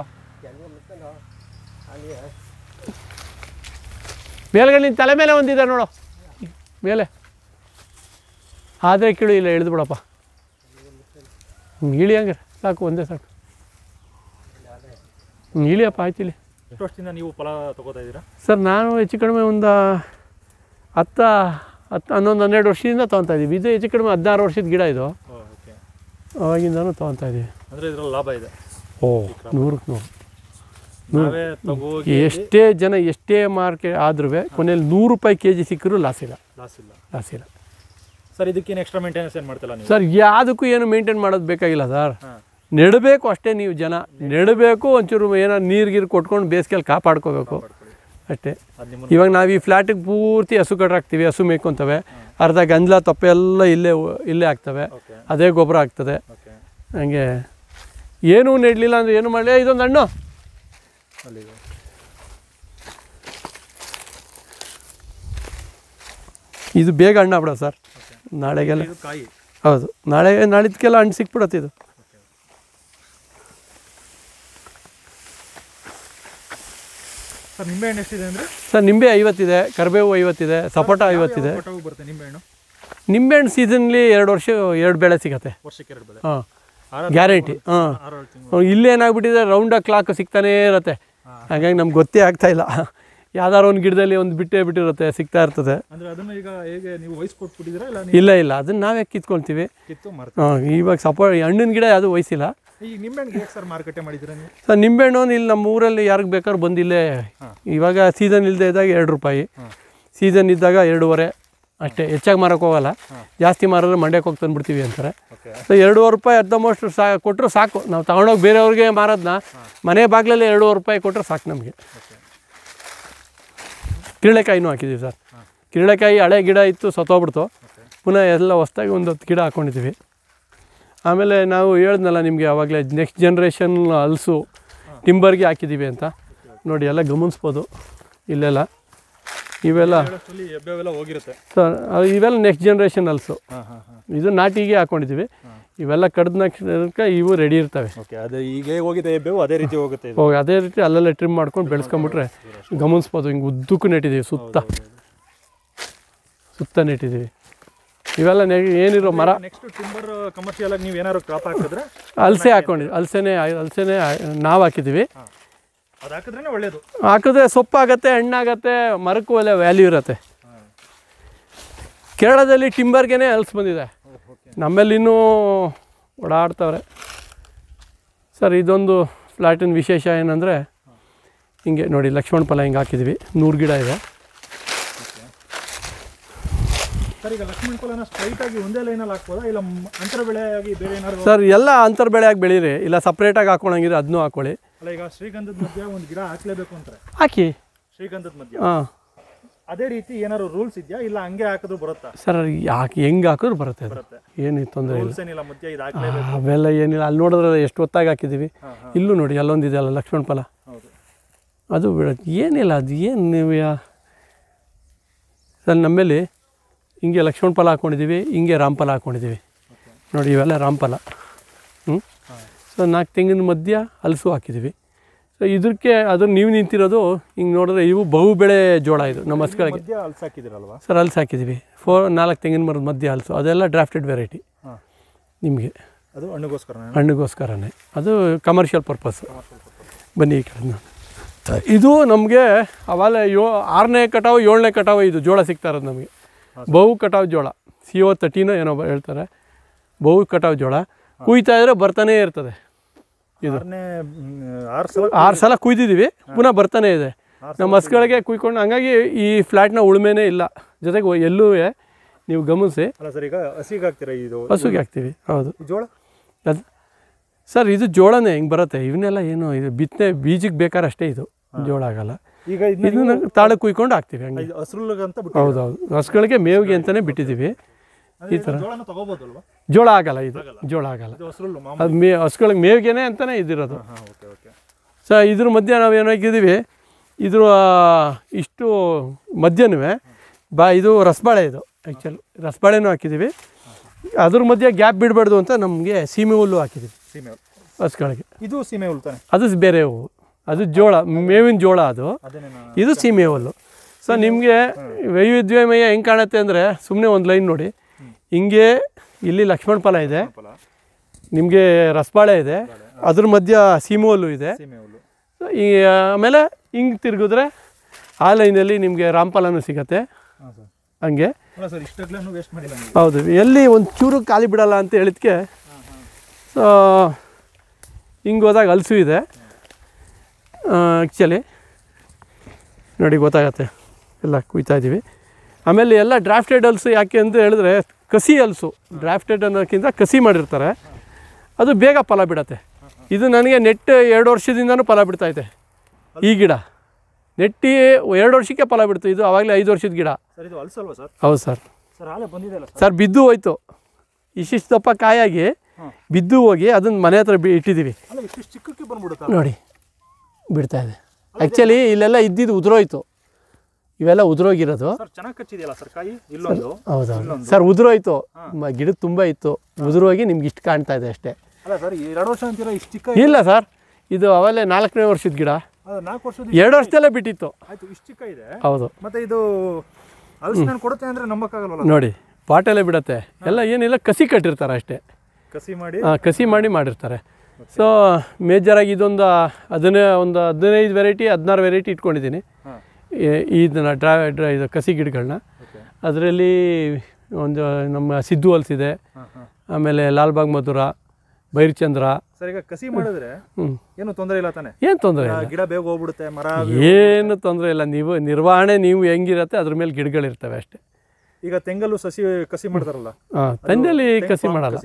B: ಮೇಲ್ಗಡೆ ನಿನ್ನ ತಲೆ ಮೇಲೆ ಒಂದಿದೆ ನೋಡು, ಮೇಲೆ. ಆದರೆ ಕೀಳು ಇಲ್ಲ, ಇಳಿದು ಬಿಡಪ್ಪ. ಇಳಿ ಹಂಗಾರೆ ಸಾಕು, ಒಂದೇ ಸಾಕು. ಇಳಿಯಪ್ಪ, ಆಯ್ತು ಇಲ್ಲಿ.
A: ಎಷ್ಟು ವರ್ಷದಿಂದ ನೀವು ಫಲ ತಗೋತಾ ಇದ್ದೀರಾ
B: ಸರ್? ನಾನು ಹೆಚ್ಚು ಕಡಿಮೆ ಒಂದು 11-12 ವರ್ಷದಿಂದ ತೊಗೊತಾ ಇದ್ದೀವಿ. ಇದು ಹೆಚ್ಚು ಕಡಿಮೆ 16 ವರ್ಷದ ಗಿಡ ಇದು. ಅವಾಗಿಂದನೂ ತೊಗೊತಾ ಇದ್ದೀವಿ.
A: ಅಂದರೆ ಇದರಲ್ಲಿ ಲಾಭ ಇದೆ.
B: 100ಕ್ಕೆ 100. ಎಷ್ಟೇ ಜನ ಎಷ್ಟೇ ಮಾರ್ಕೆಟ್ ಆದ್ರೂ ಕೊನೆಯಲ್ಲಿ 100 ರೂಪಾಯಿ kg ಸಿಕ್ಕರೂ ಲಾಸ್ ಇಲ್ಲ.
A: ಸರ್ ಇದಕ್ಕೇನು ಎಕ್ಸ್ಟ್ರಾ ಮೇಂಟೆನೆನ್ಸ್ ಏನು ಮಾಡ್ತಿಲ್ಲ ನೀವು?
B: ಸರ್ ಯಾವುದಕ್ಕೂ ಏನು ಮೇಂಟೈನ್ ಮಾಡೋದು ಬೇಕಾಗಿಲ್ಲ ಸರ್. ನೆಡಬೇಕು ಅಷ್ಟೇ. ನೀವು ಜನ ನೆಡಬೇಕು, ಒಂಚೂರು ಏನೋ ನೀರು ಕೊಟ್ಕೊಂಡು ಬೇಸಿಗೆಯಲ್ಲಿ ಕಾಪಾಡ್ಕೋಬೇಕು ಅಷ್ಟೇ. ಇವಾಗ ನಾವು ಈ ಫ್ಲ್ಯಾಟಿಗೆ ಪೂರ್ತಿ ಹಸು ಕಟ್ಟಾಕ್ತೀವಿ, ಹಸು ಮೇಯ್ಕೊತವೆ. ಅರ್ಧ ಗಂಜಲ ತೊಪ್ಪೆ ಎಲ್ಲ ಇಲ್ಲೇ ಆಗ್ತವೆ, ಅದೇ ಗೊಬ್ಬರ ಆಗ್ತದೆ. ಹಂಗೆ ಏನೂ ನೆಡಲಿಲ್ಲ ಅಂದರೆ ಏನು ಮಾಡಲಿ. ಇದೊಂದು ಹಣ್ಣು ಇದು ಬೇಗ ಹಣ್ಣು ಆಗ್ಬಿಡ ಸರ್. ನಾಳೆಗೆಲ್ಲ ಹೌದು, ನಾಳಿದ್ದಕ್ಕೆಲ್ಲ ಹಣ್ಣು ಸಿಕ್ಬಿಡತ್ತೆ ಇದು.
A: ಸರ್ ನಿಂಬೆಹಣ್ಣು ಎಷ್ಟಿದೆ ಅಂದರೆ?
B: ಸರ್ ನಿಂಬೆ 50 ಇದೆ, ಕರಿಬೇವು 50 ಇದೆ, ಸಪೋಟ 50 ಇದೆ. ನಿಂಬೆಹಣ್ಣು ಸೀಸನ್ಲಿ 2 ವರ್ಷ 2 ಬೆಳೆ ಸಿಗುತ್ತೆ. ಹಾಂ, ಗ್ಯಾರಂಟಿ. ಇಲ್ಲೇನಾಗ್ಬಿಟ್ಟಿದೆ, ರೌಂಡಾಗಿ ಕ್ಲಾಕ್ ಸಿಗ್ತಾನೇ ಇರುತ್ತೆ. ಹಾಗಾಗಿ ನಮ್ಗೆ ಗೊತ್ತೇ ಆಗ್ತಾ ಇಲ್ಲ. ಯಾವ್ದಾರು ಒಂದು ಗಿಡದಲ್ಲಿ ಒಂದು ಬಿಟ್ಟಿರುತ್ತೆ, ಸಿಗ್ತಾ ಇರ್ತದೆ. ಇಲ್ಲ ಅದನ್ನ ನಾವೇ ಕಿತ್ಕೊಳ್ತೀವಿ. ಇವಾಗ ಹಣ್ಣಿನ ಗಿಡ ಯಾವುದು ವಹಿಸಿಲ್ಲ. ಸರ್ ನಿಂಬೆಹಣ್ಣು ಇಲ್ಲಿ ನಮ್ಮ ಊರಲ್ಲಿ ಯಾರಿಗೆ ಬೇಕಾದ್ರೂ ಬಂದಿಲ್ಲೇ. ಇವಾಗ ಸೀಸನ್ ಇಲ್ಲದೆ ಇದ್ದಾಗ 2 ರೂಪಾಯಿ, ಸೀಸನ್ ಇದ್ದಾಗ 2.5 ಅಷ್ಟೇ. ಹೆಚ್ಚಾಗಿ ಮಾರಕ್ಕೆ ಹೋಗಲ್ಲ. ಜಾಸ್ತಿ ಮಾರಿದ್ರೆ ಮಂಡ್ಯಕ್ಕೆ ಹೋಗಿ ತಂದುಬಿಡ್ತೀವಿ ಅಂತಾರೆ. ಸೊ 2.5 ರೂಪಾಯಿ ಅರ್ಧಮೋಷ್ಟು ಕೊಟ್ಟರು ಸಾಕು. ನಾವು ತಗೊಂಡೋಗಿ ಬೇರೆಯವ್ರಿಗೆ ಮಾರೋದನ್ನ ಮನೆ ಬಾಗಿಲಲ್ಲಿ 2.5 ರೂಪಾಯಿ ಕೊಟ್ಟರೆ ಸಾಕು ನಮಗೆ. ಕಿರಳೆಕಾಯಿನೂ ಹಾಕಿದ್ದೀವಿ ಸರ್. ಕಿರಳೆಕಾಯಿ ಹಳೆ ಗಿಡ ಇತ್ತು, ಸತ್ತೋಗ್ಬಿಡ್ತು. ಪುನಃ ಎಲ್ಲ ಹೊಸದಾಗಿ ಒಂದು 10 ಗಿಡ ಹಾಕ್ಕೊಂಡಿದ್ದೀವಿ. ಆಮೇಲೆ ನಾವು ಹೇಳಿದ್ನಲ್ಲ ನಿಮಗೆ ಆವಾಗಲೇ, ನೆಕ್ಸ್ಟ್ ಜನ್ರೇಷನ್ ಹಲಸು ಟಿಂಬರ್ಗೆ ಹಾಕಿದ್ದೀವಿ ಅಂತ. ನೋಡಿ ಎಲ್ಲ ಗಮನಿಸ್ಬೋದು ಇಲ್ಲೆಲ್ಲ. ಇವೆಲ್ಲ ಸರ್ ಇವೆಲ್ಲ ನೆಕ್ಸ್ಟ್ ಜನ್ರೇಷನ್ ಹಲಸು. ಇದು ನಾಟಿಗೆ ಹಾಕ್ಕೊಂಡಿದ್ದೀವಿ. ಇವೆಲ್ಲ ಕಡ್ದಕ್ಕೆ ಇವು ರೆಡಿ ಇರ್ತವೆ.
A: ಓಕೆ, ಅದು ಈಗ ಹೋಗಿದೆ ಬೇವು ಅದೇ ರೀತಿ ಹೋಗುತ್ತೆ ಇದು.
B: ಹೋಗಿ ಅದೇ ರೀತಿ ಅಲ್ಲೆಲ್ಲ ಟ್ರಿಮ್ ಮಾಡ್ಕೊಂಡು ಬೆಳೆಸ್ಕೊಂಬಿಟ್ರೆ ಗಮನಿಸ್ಬೋದು. ಹಿಂಗೆ ಉದ್ದಕ್ಕೂ ನೆಟ್ಟಿದ್ದೀವಿ, ಸುತ್ತ ನೆಟ್ಟಿದ್ದೀವಿ. ಇವೆಲ್ಲ ಏನಿರೋ ಮರ.
A: ನೆಕ್ಸ್ಟ್ ಟಿಂಬರ್ ಕಮರ್ಷಿಯಲ್ ಆಗಿ ನೀವು ಏನಾದ್ರು ಕ್ರಾಪ್ ಹಾಕಿದ್ರೆ
B: ಅಲಸೆ ಹಾಕೊಂಡಿದ್ವಿ. ಅಲಸೆನೇ ನಾವು ಹಾಕಿದ್ದೀವಿ.
A: ಅದು ಹಾಕಿದ್ರೆ ಒಳ್ಳೇದು.
B: ಹಾಕಿದ್ರೆ ಸೊಪ್ಪಾಗತ್ತೆ, ಹಣ್ಣಾಗತ್ತೆ, ಮರಕ್ಕೂ ಒಳ್ಳೆ ವ್ಯಾಲ್ಯೂ ಇರುತ್ತೆ. ಕೇರಳದಲ್ಲಿ ಟಿಂಬರ್ಗೆ ಹಲ್ಸು ಬಂದಿದೆ, ನಮ್ಮಲ್ಲಿ ಇನ್ನೂ ಓಡಾಡ್ತವ್ರೆ ಸರ್. ಇದೊಂದು ಫ್ಲ್ಯಾಟಿನ ವಿಶೇಷ ಏನಂದರೆ ಹಿಂಗೆ ನೋಡಿ, ಲಕ್ಷ್ಮಣ ಫಲ ಹಿಂಗೆ ಹಾಕಿದ್ವಿ, 100 ಗಿಡ ಇದೆ
A: ಸರ್. ಈಗ ಲಕ್ಷ್ಮಣ ಫಲನ ಸ್ಟ್ರೈಟ್ ಆಗಿ ಒಂದೇ ಲೈನಲ್ಲಿ ಹಾಕ್ಬೋದಾ, ಇಲ್ಲ ಅಂತರ ಬೆಳೆಯಾಗಿ ಬೇರೆ ಏನಾದ್ರು?
B: ಸರ್ ಎಲ್ಲ ಅಂತರ ಬೆಳೆಯಾಗಿ ಬೆಳೀರಿ, ಇಲ್ಲ ಸಪ್ರೇಟಾಗಿ ಹಾಕೊಳಂಗಿದ್ರೆ ಅದನ್ನೂ ಹಾಕೊಳ್ಳಿ.
A: ಅಲ್ಲ, ಈಗ ಶ್ರೀಗಂಧದ ಮಧ್ಯ ಒಂದು ಗಿಡ ಹಾಕ್ಲೇಬೇಕು ಅಂತಾರೆ,
B: ಹಾಕಿ
A: ಶ್ರೀಗಂಧದ ಮಧ್ಯ.
B: ಹಾಂ,
A: ಅದೇ ರೀತಿ ಏನಾದ್ರು ರೂಲ್ಸ್ ಇದೆಯಾ, ಇಲ್ಲ ಹಂಗೆ ಹಾಕಿದ್ರು ಬರುತ್ತಾ?
B: ಸರ್ ಯಾಕೆ ಹೆಂಗೆ ಹಾಕಿದ್ರು ಬರುತ್ತೆ, ಏನು ತೊಂದರೆ ಇಲ್ಲ.
A: ಏನಿಲ್ಲ, ಮಧ್ಯ ಇದು ಹಾಕ್ಲೇಬೇಕು
B: ಅವೆಲ್ಲ ಏನಿಲ್ಲ. ಅಲ್ಲಿ ನೋಡಿದ್ರೆ ಎಷ್ಟು ಹೊತ್ತಾಗಿ ಹಾಕಿದ್ದೀವಿ. ಇಲ್ಲೂ ನೋಡಿ ಅಲ್ಲೊಂದಿದೆ ಅಲ್ಲ ಲಕ್ಷ್ಮಣ ಫಲ, ಅದು ಬಿಡತ್ತೆ, ಏನಿಲ್ಲ. ಅದು ಏನು ನೀವು ಸರ್ ನಮ್ಮಲ್ಲಿ ಹಿಂಗೆ ಲಕ್ಷ್ಮಣ ಫಲ ಹಾಕ್ಕೊಂಡಿದ್ದೀವಿ, ಹಿಂಗೆ ರಾಮಫಲ ಹಾಕ್ಕೊಂಡಿದ್ದೀವಿ ನೋಡಿ. ಇವೆಲ್ಲ ರಾಮಫಲ. ಸೊ 4 ತೆಂಗಿನ ಮಧ್ಯ ಹಲಸು ಹಾಕಿದ್ದೀವಿ. ಸೊ ಇದಕ್ಕೆ ಅದನ್ನು ನೀವು ನಿಂತಿರೋದು ಹಿಂಗೆ ನೋಡಿದ್ರೆ ಇವು ಬಹು ಬೆಳೆ ಜೋಳ. ಇದು ನಮ್ಮ ಹಸುಗಳಿಗೆ ಸರ್ ಹಲಸು ಹಾಕಿದ್ದೀವಿ. 4 ತೆಂಗಿನ ಮರದ ಮಧ್ಯ ಹಲಸು, ಅದೆಲ್ಲ ಡ್ರಾಫ್ಟೆಡ್ ವೆರೈಟಿ ನಿಮಗೆ.
A: ಅದು
B: ಹಣ್ಣಿಗೋಸ್ಕರನೇ, ಅದು ಕಮರ್ಷಿಯಲ್ ಪರ್ಪಸ್ಸು. ಬನ್ನಿ ಈ ಕಡೆ. ಇದು ನಮಗೆ ಅವಾಗಲೇ 6ನೇ ಕಟಾವು 7ನೇ ಕಟಾವು ಇದು ಜೋಳ ಸಿಗ್ತಾ ಇರೋದು ನಮಗೆ. ಬಹು ಕಟಾವು ಜೋಳ, CO30 ಏನೋ ಹೇಳ್ತಾರೆ. ಬಹು ಕಟಾವು ಜೋಳ ಕುಯ್ತಾ ಇದ್ರೆ ಬರ್ತಾನೇ ಇರ್ತದೆ. ಇದು 6 ಸಲ ಕುಯ್ದಿದ್ದೀವಿ, ಪುನಃ ಬರ್ತಾನೆ ಇದೆ ನಮ್ಮ ಹಸುಗಳಿಗೆ ಕುಯ್ಕೊಂಡು. ಹಂಗಾಗಿ ಈ ಫ್ಲ್ಯಾಟ್ನ ಉಳುಮೆನೇ ಇಲ್ಲ. ಜೊತೆಗೆ ಎಲ್ಲೂ ನೀವು ಗಮನಿಸಿ. ಹಸುಗೆ ಹಾಕ್ತೀವಿ. ಹೌದು,
A: ಜೋಳ
B: ಅದು ಸರ್ ಇದು ಜೋಳನೇ ಹಿಂಗೆ ಬರುತ್ತೆ. ಇವನ್ನೆಲ್ಲ ಏನು ಇದು ಬಿತ್ತನೆ ಬೀಜಕ್ಕೆ ಬೇಕಾದ್ರೆ ಅಷ್ಟೇ, ಇದು ಜೋಳ ಆಗಲ್ಲ.
A: ಈಗ
B: ಇದನ್ನ ತಾಳಕ್ಕೆ ಕುಯ್ಕೊಂಡು ಹಾಕ್ತೀವಿ ಹಂಗೆ.
A: ಹೌದೌದು,
B: ಹಸುಗಳಿಗೆ ಮೇವಿಗೆ ಅಂತಲೇ ಬಿಟ್ಟಿದ್ದೀವಿ. ಈ ಥರ ಜೋಳ ಆಗಲ್ಲ, ಇದು ಜೋಳ ಆಗಲ್ಲ. ಅದು ಹಸುಗಳಿಗೆ ಮೇವಿಗೆನೆ ಅಂತಲೇ ಇದಿರೋದು. ಸೊ ಇದ್ರ ಮಧ್ಯೆ ನಾವು ಏನು ಹಾಕಿದ್ದೀವಿ, ಇದ್ರ ಇಷ್ಟು ಮಧ್ಯನೂ ಇದು ರಸಬಾಳೆ. ಇದು ಆ್ಯಕ್ಚುಲಿ ರಸಬಾಳೆನೂ ಹಾಕಿದ್ದೀವಿ. ಅದ್ರ ಮಧ್ಯೆ ಗ್ಯಾಪ್ ಬಿಡಬಾರ್ದು ಅಂತ ನಮಗೆ ಸೀಮೆ ಹುಲ್ಲು ಹಾಕಿದ್ದೀವಿ ಹಸುಗಳಿಗೆ.
A: ಇದು ಸೀಮೆ ಹುಲ್ಲು ತಾನೆ?
B: ಅದು ಬೇರೆ ಹೂವು, ಅದು ಜೋಳ, ಮೇವಿನ ಜೋಳ ಅದು. ಇದು ಸೀಮೆ ಹುಲ್ಲು. ಸೊ ನಿಮಗೆ ವೈವಿಧ್ಯಮಯ ಹೆಂಗೆ ಕಾಣುತ್ತೆ ಅಂದರೆ, ಸುಮ್ಮನೆ ಒಂದು ಲೈನ್ ನೋಡಿ, ಹಿಂಗೆ ಇಲ್ಲಿ ಲಕ್ಷ್ಮಣ ಫಲ ಇದೆ, ನಿಮಗೆ ರಸಬಾಳೆ ಇದೆ, ಅದ್ರ ಮಧ್ಯ ಸೀಮೆ ಹುಲ್ಲು ಇದೆ. ಈ ಆಮೇಲೆ ಹಿಂಗೆ ತಿರುಗಿದ್ರೆ ಆ ಲೈನಲ್ಲಿ ನಿಮಗೆ ರಾಮಫಲನೂ ಸಿಗತ್ತೆ. ಹಂಗೆ ಹೌದು, ಎಲ್ಲಿ ಒಂದು ಚೂರು ಖಾಲಿ ಬಿಡಲ್ಲ ಅಂತ ಹೇಳಿದ್ಕೆ. ಸೊ ಹಿಂಗೆ ಹೋದಾಗ ಹಲಸು ಇದೆ ಆ್ಯಕ್ಚುಲಿ ನೋಡಿ, ಗೊತ್ತಾಗತ್ತೆ. ಎಲ್ಲ ಕುಯ್ತಾ ಇದ್ದೀವಿ. ಆಮೇಲೆ ಎಲ್ಲ ಡ್ರಾಫ್ಟೆಡ್ ಹಲಸು. ಯಾಕೆ ಅಂತ ಹೇಳಿದ್ರೆ ಕಸಿ ಹಲಸು, ಡ್ರಾಫ್ಟೆಡ್ ಅನ್ನೋಕ್ಕಿಂತ ಕಸಿ ಮಾಡಿರ್ತಾರೆ, ಅದು ಬೇಗ ಫಲ ಬಿಡತ್ತೆ. ಇದು ನನಗೆ ನೆಟ್ 2 ವರ್ಷದಿಂದನೂ ಫಲ ಬಿಡ್ತಾಯಿದೆ. ಈ ಗಿಡ ನೆಟ್ಟಿ 2 ವರ್ಷಕ್ಕೆ ಫಲ ಬಿಡ್ತು. ಇದು ಆವಾಗಲೇ 5 ವರ್ಷದ ಗಿಡ. ಹೌದು ಸರ್. ಸರ್ ಬಿದ್ದು ಹೋಯ್ತು, ಇಷ್ಟಿಷ್ಟು ದಪ್ಪ ಕಾಯಾಗಿ ಬಿದ್ದು ಹೋಗಿ ಅದನ್ನು ಮನೆ ಹತ್ರ ಇಟ್ಟಿದ್ದೀವಿ ನೋಡಿ, ಬಿಡ್ತಾ ಇದೆ. ಆ್ಯಕ್ಚುಲಿ ಇಲ್ಲೆಲ್ಲ ಇದ್ದಿದ್ದು ಉದುರೋಯ್ತು, ಇವೆಲ್ಲ ಉದುರೋಗಿರೋದು. ಹೌದೌದು ಸರ್, ಉದುರೋಯ್ತು. ಗಿಡದ ತುಂಬ ಇತ್ತು, ಉದುರೋಗಿ ನಿಮ್ಗೆ ಇಷ್ಟು ಕಾಣ್ತಾ ಇದೆ ಅಷ್ಟೇ. ಇಲ್ಲ ಸರ್, ಇದು ಅವಲ್ಲೇ 4ನೇ ವರ್ಷದ ಗಿಡ, 2 ವರ್ಷದಲ್ಲೇ ಬಿಟ್ಟಿತ್ತು. ಹೌದು, ನೋಡಿ ಪಾಟಲ್ಲೇ ಬಿಡತ್ತೆ. ಎಲ್ಲ ಏನಿಲ್ಲ, ಕಸಿ ಕಟ್ಟಿರ್ತಾರೆ ಅಷ್ಟೇ, ಕಸಿ ಮಾಡಿ ಮಾಡಿರ್ತಾರೆ. ಸೊ ಮೇಜರಾಗಿ ಇದೊಂದು 15 ವೆರೈಟಿ 16 ವೆರೈಟಿ ಇಟ್ಕೊಂಡಿದ್ದೀನಿ ಇದನ್ನು ಇದು ಕಸಿ ಗಿಡಗಳನ್ನ. ಅದರಲ್ಲಿ ಒಂದು ನಮ್ಮ ಸಿದ್ದು ಹಲ್ಸಿದೆ, ಆಮೇಲೆ ಲಾಲ್ಬಾಗ್ ಮಧುರ, ಬೈರ್ಚಂದ್ರ.
A: ಕಸಿ ಮಾಡಿದ್ರೆ ಏನು ತೊಂದರೆ ಇಲ್ಲ ತಾನೆ?
B: ಏನು ತೊಂದರೆ ಇಲ್ಲ,
A: ಗಿಡ ಬೇಗ ಹೋಗ್ಬಿಡುತ್ತೆ, ಮರ ಏನು
B: ತೊಂದರೆ ಇಲ್ಲ. ನೀವು ನಿರ್ವಹಣೆ ನೀವು ಹೆಂಗಿರತ್ತೆ ಅದ್ರ ಮೇಲೆ ಗಿಡಗಳಿರ್ತವೆ ಅಷ್ಟೇ.
A: ಈಗ ತೆಂಗಲ್ಲು ಸಸಿ ಕಸಿ ಮಾಡ್ತಾರಲ್ಲ,
B: ತೆಂಗಲ್ಲಿ ಕಸಿ ಮಾಡಲ್ಲ,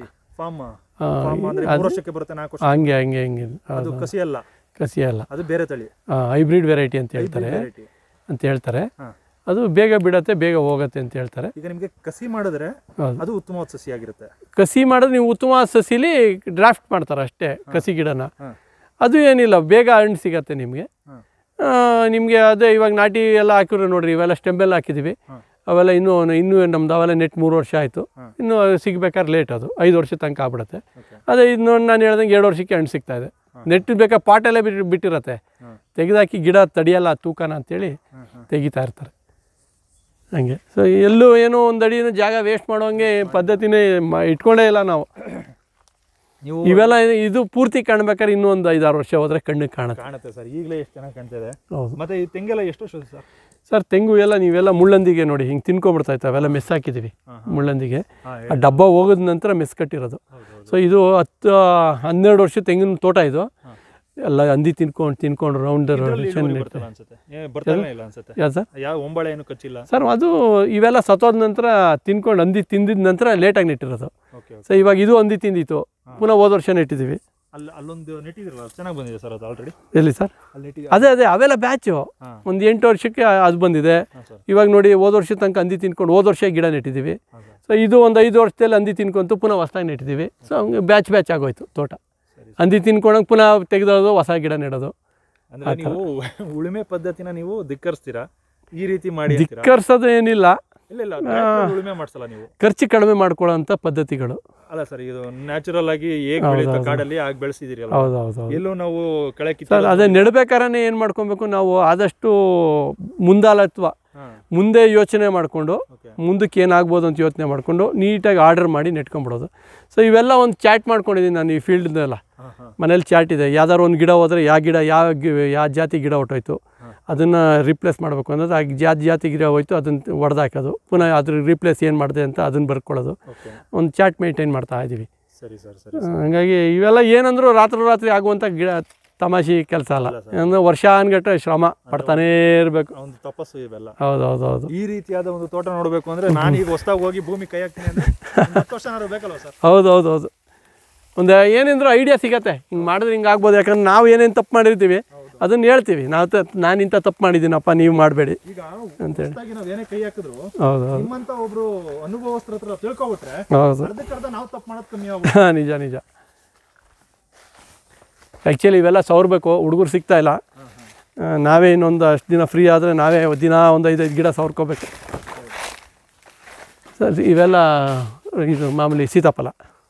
B: ಹಂಗೆ ಹಂಗೆ ಹಂಗೆ ಕಸಿ ಅಲ್ಲ, ಅದು ಬೇರೆ ತಳಿ, ಹೈಬ್ರಿಡ್ ವೆರೈಟಿ ಅಂತ ಹೇಳ್ತಾರೆ. ಅದು ಬೇಗ ಬಿಡತ್ತೆ, ಬೇಗ ಹೋಗುತ್ತೆ ಅಂತ ಹೇಳ್ತಾರೆ.
A: ಈಗ ನಿಮಗೆ ಕಸಿ ಮಾಡಿದ್ರೆ ಅದು ಉತ್ತಮವಾದ ಸಸಿ ಆಗಿರುತ್ತೆ.
B: ಕಸಿ ಮಾಡಿದ್ರೆ ನೀವು ಉತ್ತಮವಾದ ಸಸಿಲಿ ಡ್ರಾಫ್ಟ್ ಮಾಡ್ತಾರೆ ಅಷ್ಟೇ ಕಸಿ ಗಿಡನ. ಅದು ಏನಿಲ್ಲ, ಬೇಗ ಹಣ್ಣು ಸಿಗತ್ತೆ ನಿಮಗೆ. ಅದೇ ಇವಾಗ ನಾಟಿ ಎಲ್ಲ ಹಾಕಿರೋ ನೋಡ್ರಿ, ಇವೆಲ್ಲ ಸ್ಟೆಂಬೆಲ್ಲ ಹಾಕಿದ್ದೀವಿ. ಅವೆಲ್ಲ ಇನ್ನೂ ನಮ್ದು ಅವೆಲ್ಲ ನೆಟ್ 3 ವರ್ಷ ಆಯಿತು. ಇನ್ನೂ ಸಿಗ್ಬೇಕಾದ್ರೆ ಲೇಟ್, ಅದು 5 ವರ್ಷ ತನಕ ಆಗ್ಬಿಡುತ್ತೆ. ಅದೇ ಇದು ನಾನು ಹೇಳ್ದಂಗೆ 2 ವರ್ಷಕ್ಕೆ ಹಣ್ಣು ಸಿಗ್ತಾಯಿದೆ. ನೆಟ್ ಬೇಕಾದ್ರೆ ಪಾಟಲ್ಲೇ ಬಿಟ್ಟಿರತ್ತೆ, ತೆಗೆದಾಕಿ ಗಿಡ ತಡಿಯಲ್ಲ ತೂಕನ ಅಂತೇಳಿ ತೆಗಿತಾ ಇರ್ತಾರೆ ಹಂಗೆ. ಸೊ ಎಲ್ಲೂ ಏನೋ ಒಂದು ಅಡಿನೂ ಜಾಗ ವೇಸ್ಟ್ ಮಾಡೋಂಗೆ ಪದ್ಧತಿನೇ ಇಟ್ಕೊಂಡೇ ಇಲ್ಲ ನಾವು.
A: ನೀವು
B: ಇವೆಲ್ಲ ಇದು ಪೂರ್ತಿ ಕಾಣ್ಬೇಕಾದ್ರೆ ಇನ್ನೂ ಒಂದು 5-6 ವರ್ಷ ಹೋದರೆ ಕಣ್ಣಿಗೆ
A: ಕಾಣುತ್ತೆ ಸರ್. ಈಗಲೇ ಎಷ್ಟು ಚೆನ್ನಾಗಿ ಕಾಣ್ತಿದೆ.
B: ಹೌದು.
A: ಮತ್ತೆ ಈ ತೆಂಗೆಲ್ಲ ಎಷ್ಟು ವರ್ಷ ಸರ್?
B: ಸರ್ ತೆಂಗು ಎಲ್ಲ ನೀವೆಲ್ಲ ಮುಳ್ಳಂದಿಗೆ ನೋಡಿ ಹಿಂಗೆ ತಿನ್ಕೊಂಡ್ಬಿಡ್ತಾಯಿತ್ತು, ಅವೆಲ್ಲ ಮೆಸ್ ಹಾಕಿದ್ದೀವಿ ಮುಳ್ಳಂದಿಗೆ. ಆ ಡಬ್ಬ ಹೋಗೋದ ನಂತರ ಮೆಸ್ ಕಟ್ಟಿರೋದು. ಸೊ ಇದು 10-12 ವರ್ಷ ತೆಂಗಿನ ತೋಟ ಇದು. ಎಲ್ಲ ಹಂದಿ ತಿನ್ಕೊಂಡು ರೌಂಡ್
A: ಯಾವ್ದು ಸರ್? ಯಾವ ಒಂಬಳೆ ಏನು ಕಚ್ಚಿಲ್ಲ
B: ಸರ್. ಅದು ಇವೆಲ್ಲ ಸತ್ತೋದ ನಂತರ ತಿನ್ಕೊಂಡು ಹಂದಿ ತಿಂದಿದ ನಂತರ ಲೇಟಾಗಿ ನೆಟ್ಟಿರೋದು. ಸೊ ಇವಾಗ ಇದು ಹಂದಿ ತಿಂದಿತ್ತು, ಪುನಃ ಹೋದ ವರ್ಷ ನೆಟ್ಟಿದ್ದೀವಿ.
A: ಅಲ್ಲೊಂದು ನೆಟ್ಟಿದಿರಲ್ಲ, ಚೆನ್ನಾಗಿ ಬಂದಿದೆ ಸರ್ ಅದು ಆಲ್ರೆಡಿ.
B: ಎಲ್ಲಿ ಸರ್? ಅದೇ ಅವೆಲ್ಲ ಬ್ಯಾಚು ಒಂದು 8 ವರ್ಷಕ್ಕೆ ಅದು ಬಂದಿದೆ. ಇವಾಗ ನೋಡಿ ಹೋದ ವರ್ಷ ತನಕ ಹಂದಿ ತಿನ್ಕೊಂಡು ಹೋದ ವರ್ಷ ಗಿಡ ನೆಟ್ಟಿದ್ದೀವಿ. ಸೊ ಇದು ಒಂದು 5 ವರ್ಷದಲ್ಲಿ ಹಂದಿ ತಿನ್ಕೊಂತು ಪುನಃ ಹೊಸದಾಗಿ ನೆಟ್ಟಿದ್ದೀವಿ. ಸೊ ಹಂಗೆ ಬ್ಯಾಚ್ ಆಗೋಯ್ತು ತೋಟ. ಹಂದಿ ತಿನ್ಕೊಂಡಂಗೆ ಪುನಃ ತೆಗೆದೋದು, ಹೊಸ ಗಿಡ ನೆಡೋದು.
A: ಅಂದ್ರೆ ನೀವು ಉಳುಮೆ ಪದ್ಧತಿನ ನೀವು ಧಿಕ್ಕರಿಸ್ತೀರಾ? ಈ ರೀತಿ ಮಾಡಿ
B: ಧಿಕ್ಕರಿಸೋದು ಏನಿಲ್ಲ,
A: ಉಳುಮೆ ಮಾಡಿಸಲ್ಲ ನೀವು,
B: ಖರ್ಚು ಕಡಿಮೆ ಮಾಡ್ಕೊಳ್ಳೋಂಥ ಪದ್ಧತಿಗಳು.
A: ಅಲ್ಲ ಸರ್, ಇದು ನ್ಯಾಚುರಲ್ ಆಗಿ ಹೇಗೆ ಬೆಳೀತಾ ಕಾಡಲ್ಲಿ ಆಗಿ ಬೆಳೆಸಿದಿರಿ ಅಲ್ಲ.
B: ಹೌದು.
A: ಎಲ್ಲೂ ನಾವು ಕಳೆ
B: ಸರ್ ಅದೇ ನೆಡಬೇಕಾದ್ರೆ ಏನು ಮಾಡ್ಕೊಬೇಕು ನಾವು, ಆದಷ್ಟು ಮುಂದಾಳತ್ವ, ಮುಂದೆ ಯೋಚನೆ ಮಾಡಿಕೊಂಡು ಮುಂದಕ್ಕೆ ಏನಾಗ್ಬೋದು ಅಂತ ಯೋಚನೆ ಮಾಡಿಕೊಂಡು ನೀಟಾಗಿ ಆರ್ಡರ್ ಮಾಡಿ ನೆಟ್ಕೊಂಡ್ಬಿಡೋದು. ಸೊ ಇವೆಲ್ಲ ಒಂದು ಚಾಟ್ ಮಾಡ್ಕೊಂಡಿದ್ದೀನಿ ನಾನು ಈ ಫೀಲ್ಡ್ದೆಲ್ಲ. ಮನೇಲಿ ಚಾಟ್ ಇದೆ, ಯಾವ್ದಾದ್ರು ಒಂದು ಗಿಡ ಹೋದರೆ ಯಾವ ಜಾತಿ ಗಿಡ ಹೊಟ್ಟೋಯ್ತು ಅದನ್ನು ರಿಪ್ಲೇಸ್ ಮಾಡಬೇಕು ಅನ್ನೋದು. ಆ ಜಾತಿ ಗಿಡ ಹೋಯ್ತು ಅದನ್ನು ಹೊಡೆದಾಕೋದು, ಪುನಃ ಅದ್ರ ರಿಪ್ಲೇಸ್ ಏನು ಮಾಡಿದೆ ಅಂತ ಅದನ್ನು ಬರ್ಕೊಳ್ಳೋದು. ಒಂದು ಚಾಟ್ ಮೇಂಟೈನ್ ಮಾಡ್ತಾ ಇದ್ದೀವಿ.
A: ಸರಿ ಸರ್.
B: ಹಾಗಾಗಿ ಇವೆಲ್ಲ ಏನಂದರೂ ರಾತ್ರಿ ಆಗುವಂಥ ಗಿಡ ತಮಾಷೆ ಕೆಲಸ ಅಲ್ಲ. ಅಂದರೆ ವರ್ಷಾನ್ಗಟ್ಟಲೆ ಶ್ರಮ ಪಡ್ತಾನೇ ಇರಬೇಕು,
A: ಒಂದು ತಪಸ್ಸು ಇವೆಲ್ಲ.
B: ಹೌದು.
A: ಈ ರೀತಿಯಾದ ಒಂದು ತೋಟ ನೋಡಬೇಕು ಅಂದರೆ ನಾನು ಈಗ ಹೊಸದಾಗಿ ಹೋಗಿ ಭೂಮಿ ಕೈ ಹಾಕ್ತೀನಿ ಅಂದರೆ 10 ವರ್ಷ ಬೇಕಲ್ವ ಸರ್?
B: ಹೌದು. ಒಂದು ಏನೇಂದ್ರೂ ಐಡಿಯಾ ಸಿಗತ್ತೆ, ಹಿಂಗೆ ಮಾಡಿದ್ರೆ ಹಿಂಗೆ ಆಗ್ಬೋದು. ಯಾಕಂದ್ರೆ ನಾವು ಏನೇನು ತಪ್ಪು ಮಾಡಿರ್ತೀವಿ ಅದನ್ನು ಹೇಳ್ತೀವಿ, ನಾನು ಇಂಥ ತಪ್ಪು ಮಾಡಿದ್ದೀನಪ್ಪ ನೀವು ಮಾಡಬೇಡಿ ಅಂತೇಳಿ.
A: ನಾವೇನೇ ಕೈ ಹಾಕಿದ್ರು
B: ಹೌದು
A: ನಿಮ್ಮಂತ ಒಬ್ರು ಅನುಭವಸ್ಥರ ಹತ್ರ ತಿಳ್ಕೊಬಿಟ್ರೆ ನಾವು ತಪ್ಪು ಮಾಡೋದು ಕಮ್ಮಿ
B: ಆಗುತ್ತೆ. ನಿಜ. ಆ್ಯಕ್ಚುಲಿ ಇವೆಲ್ಲ ಸವರ್ಬೇಕು, ಹುಡುಗರು ಸಿಗ್ತಾ ಇಲ್ಲ. ನಾವೇ ಇನ್ನೊಂದು ಅಷ್ಟು ದಿನ ಫ್ರೀ ಆದರೆ ನಾವೇ ದಿನ ಒಂದು 5 ಗಿಡ ಸವರ್ಕೋಬೇಕು ಸರ್. ಇವೆಲ್ಲ ಇದು ಮಾಮೂಲಿ ಸೀತಾಫಲ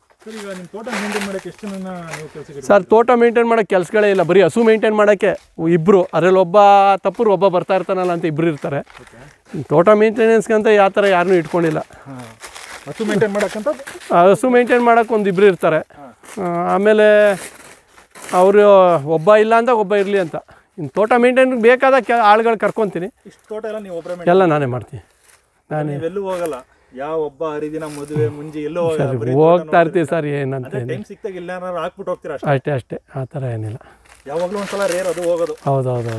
B: ಸರ್. ತೋಟ ಮೇಂಟೈನ್ ಮಾಡೋಕ್ಕೆ ಕೆಲಸಗಳೇ ಇಲ್ಲ, ಬರೀ ಹಸು ಮೇಂಟೈನ್ ಮಾಡೋಕ್ಕೆ ಇಬ್ಬರು, ಅದರಲ್ಲಿ ಒಬ್ಬ ತಪ್ಪರು ಒಬ್ಬ ಬರ್ತಾ ಇರ್ತಾನಲ್ಲ ಅಂತ ಇಬ್ಬರು ಇರ್ತಾರೆ. ತೋಟ ಮೇಂಟೆನೆನ್ಸ್ಗಂತ ಯಾವ ಥರ ಯಾರನ್ನೂ ಇಟ್ಕೊಂಡಿಲ್ಲ.
A: ಹಸು ಮೇಂಟೈನ್ ಮಾಡೋಕ್ಕಂತ
B: ಹಸು ಮೇಂಟೈನ್ ಮಾಡೋಕ್ಕೆ ಒಂದು ಇಬ್ಬರು ಇರ್ತಾರೆ. ಆಮೇಲೆ ಅವರು ಒಬ್ಬ ಇಲ್ಲ ಅಂತ ಒಬ್ಬ ಇರಲಿ ಅಂತ. ಇನ್ನು ತೋಟ ಮೇಂಟೈನ್ ಬೇಕಾದ ಆಳುಗಳು ಕರ್ಕೊತೀನಿ.
A: ತೋಟ ಎಲ್ಲ ನೀವು
B: ಎಲ್ಲ ನಾನೇ ಮಾಡ್ತೀನಿ. ನಾನೇ
A: ಎಲ್ಲೂ ಹೋಗಲ್ಲ, ಯಾವ ಒಬ್ಬ ಹರಿದಿನ ಮದುವೆ ಮುಂಜಿ ಎಲ್ಲೋ
B: ಹೋಗ್ತಾ ಇರ್ತೀವಿ ಸರ್. ಏನಂತ
A: ಸಿಕ್ತಾಗ ಇಲ್ಲ ಹಾಕ್ಬಿಟ್ಟು ಹೋಗ್ತೀರಾ
B: ಅಷ್ಟೇ. ಆ ಥರ ಏನಿಲ್ಲ,
A: ಯಾವಾಗಲೂ ಒಂದ್ಸಲ ರೇರ್ ಅದು ಹೋಗೋದು.
B: ಹೌದು.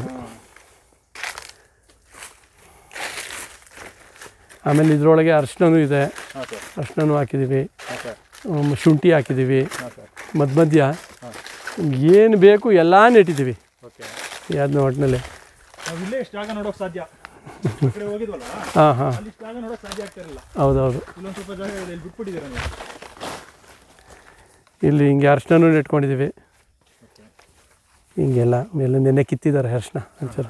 B: ಆಮೇಲೆ ಇದ್ರೊಳಗೆ ಅರಿಶಿನೂ ಇದೆ, ಅರಿಶಿನೂ ಹಾಕಿದ್ದೀವಿ, ಶುಂಠಿ ಹಾಕಿದ್ದೀವಿ, ಮಧ್ಯ ಏನು ಬೇಕು ಎಲ್ಲ ನೆಟ್ಟಿದ್ದೀವಿ. ಅದನ್ನ ಒಟ್ಟಿನಲ್ಲಿ
A: ಇಲ್ಲೇ ಎಷ್ಟು ಜಾಗ ನೋಡೋಕೆ ಸಾಧ್ಯ.
B: ಹಾಂ ಹೌದು. ಇಲ್ಲಿ ಹಿಂಗೆ ಅರಿಶಿನೂ ನೆಟ್ಕೊಂಡಿದ್ದೀವಿ. ಹಿಂಗೆಲ್ಲ ಮೇಲೆ ನೆನ್ನೆ ಕಿತ್ತಿದ್ದಾರೆ ಅರಿಶಿನ ಒಂಚೂರು.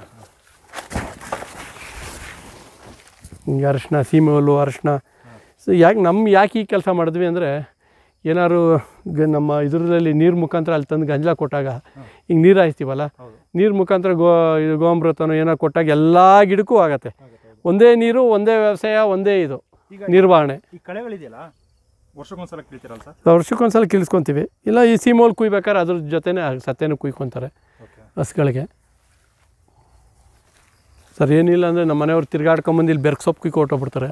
B: ಹಿಂಗೆ ಅರಿಶಿನ, ಸೀಮೆ ಹುಲ್ಲು, ಅರಿಶಿನ. ಸೊ ಯಾಕೆ ಈ ಕೆಲಸ ಮಾಡಿದ್ವಿ ಅಂದರೆ, ಏನಾದ್ರು ನಮ್ಮ ಇದರಲ್ಲಿ ನೀರು ಮುಖಾಂತರ ಅಲ್ಲಿ ತಂದು ಗಂಜಲ ಕೊಟ್ಟಾಗ ಹಿಂಗೆ ನೀರು ಹಾಯಿಸ್ತೀವಲ್ಲ, ನೀರು ಮುಖಾಂತರ ಗೋಮೃತನೋ ಏನೋ ಕೊಟ್ಟಾಗ ಎಲ್ಲ ಗಿಡಕ್ಕೂ ಆಗತ್ತೆ. ಒಂದೇ ನೀರು, ಒಂದೇ ವ್ಯವಸಾಯ, ಒಂದೇ ಇದು ನಿರ್ವಹಣೆ.
A: ಈ ಕಳೆಗಳಿದೆಯಲ್ಲ ವರ್ಷಕ್ಕೊಂದ್ಸಲ ಕೀಳ್ತೀರಲ್ಲ ಸರ್?
B: ವರ್ಷಕ್ಕೊಂದ್ಸಲ ಕೀಳಿಸ್ಕೊತೀವಿ. ಇಲ್ಲ ಈ ಸೀಮೋಲ್ ಕುಯ್ಬೇಕಾದ್ರೆ ಅದ್ರ ಜೊತೆನೇ ಸತ್ಯನೂ ಕುಯ್ಕೊತಾರೆ ಹಸುಗಳಿಗೆ ಸರ್. ಏನಿಲ್ಲ ಅಂದರೆ ನಮ್ಮ ಮನೆಯವ್ರು ತಿರ್ಗಾಡ್ಕೊಂಬಂದು ಇಲ್ಲಿ ಬೆರ್ಕ್ ಸೊಪ್ಪು ಕುಯ್ಕೊ ಹೊಟ್ಟೋಗ್ಬಿಡ್ತಾರೆ.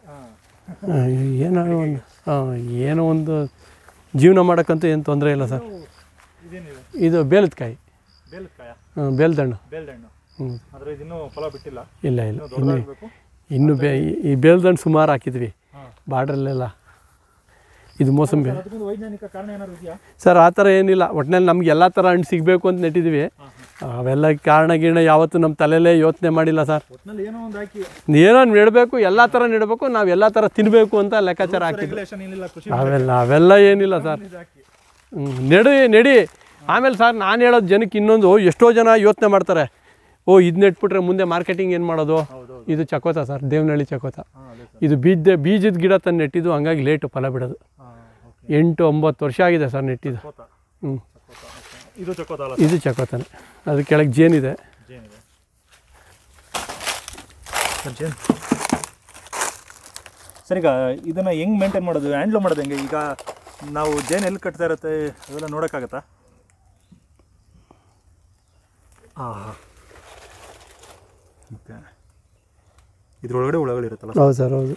B: ಏನೋ ಒಂದು ಜೀವನ ಮಾಡೋಕ್ಕಂತೂ ಏನು ತೊಂದರೆ ಇಲ್ಲ ಸರ್. ಇದು ಬೇಲದಕಾಯಿ, ಬೇಲ್ದಣ್ಣು. ಇಲ್ಲ ಇನ್ನು ಈ ಬೇಲ್ದಣ್ಣು ಸುಮಾರು ಹಾಕಿದ್ವಿ ಬಾರ್ಡ್ರಲ್ಲೆಲ್ಲ. ಇದು ಮೋಸಂಬಿ ಸರ್. ಆ ಥರ ಏನಿಲ್ಲ, ಒಟ್ಟಿನಲ್ಲಿ ನಮ್ಗೆ ಎಲ್ಲ ಥರ ಹಣ್ಣು ಸಿಗಬೇಕು ಅಂತ ನೆಟ್ಟಿದ್ದೀವಿ. ಅವೆಲ್ಲ ಕಾರಣ ಯಾವತ್ತೂ ನಮ್ಮ ತಲೆಯಲ್ಲೇ ಯೋಚನೆ ಮಾಡಿಲ್ಲ ಸರ್. ಏನೋ ನೆಡಬೇಕು, ಎಲ್ಲ ಥರ ನೆಡಬೇಕು, ನಾವು ಎಲ್ಲ ಥರ ತಿನ್ನಬೇಕು ಅಂತ ಲೆಕ್ಕಾಚಾರ ಹಾಕಿದ್ವಿ. ಅವೆಲ್ಲ ಏನಿಲ್ಲ ಸರ್. ನಡಿ. ಆಮೇಲೆ ಸರ್ ನಾನು ಹೇಳೋದು ಜನಕ್ಕೆ ಇನ್ನೊಂದು, ಎಷ್ಟೋ ಜನ ಯೋಚನೆ ಮಾಡ್ತಾರೆ, ಇದು ನೆಟ್ಬಿಟ್ರೆ ಮುಂದೆ ಮಾರ್ಕೆಟಿಂಗ್ ಏನು ಮಾಡೋದು? ಇದು ಚಕೋತ ಸರ್, ದೇವನಹಳ್ಳಿ ಚಕೋತ. ಇದು ಬೀಜದ ಗಿಡ ತಂದು ನೆಟ್ಟಿದ್ದು, ಹಂಗಾಗಿ ಲೇಟು ಫಲ ಬಿಡೋದು. 8-9 ವರ್ಷ ಆಗಿದೆ ಸರ್ ನೆಟ್ಟಿದ್ದು.
A: ಇದು ಚಕೋತ ಅಲ್ಲ?
B: ಇದು ಚಕೋತನೇ. ಅದು ಕೆಳಗೆ ಜೇನಿದೆ.
A: ಸರ್ ಈಗ ಇದನ್ನು ಹೆಂಗೆ ಮೇಂಟೈನ್ ಮಾಡೋದು, ಹ್ಯಾಂಡ್ಲ್ ಮಾಡೋದು ಹೆಂಗೆ? ಈಗ ನಾವು ಜೇನು ಎಲ್ಲಿ ಕಟ್ತಾ ಇರುತ್ತೆ ಅದೆಲ್ಲ ನೋಡೋಕ್ಕಾಗತ್ತಾ? ಹಾಂ, ಓಕೆ. ಇದ್ರೊಳಗಡೆ ಹುಳಗಳಿರುತ್ತಲ್ಲ?
B: ಹೌದು ಸರ್, ಹೌದು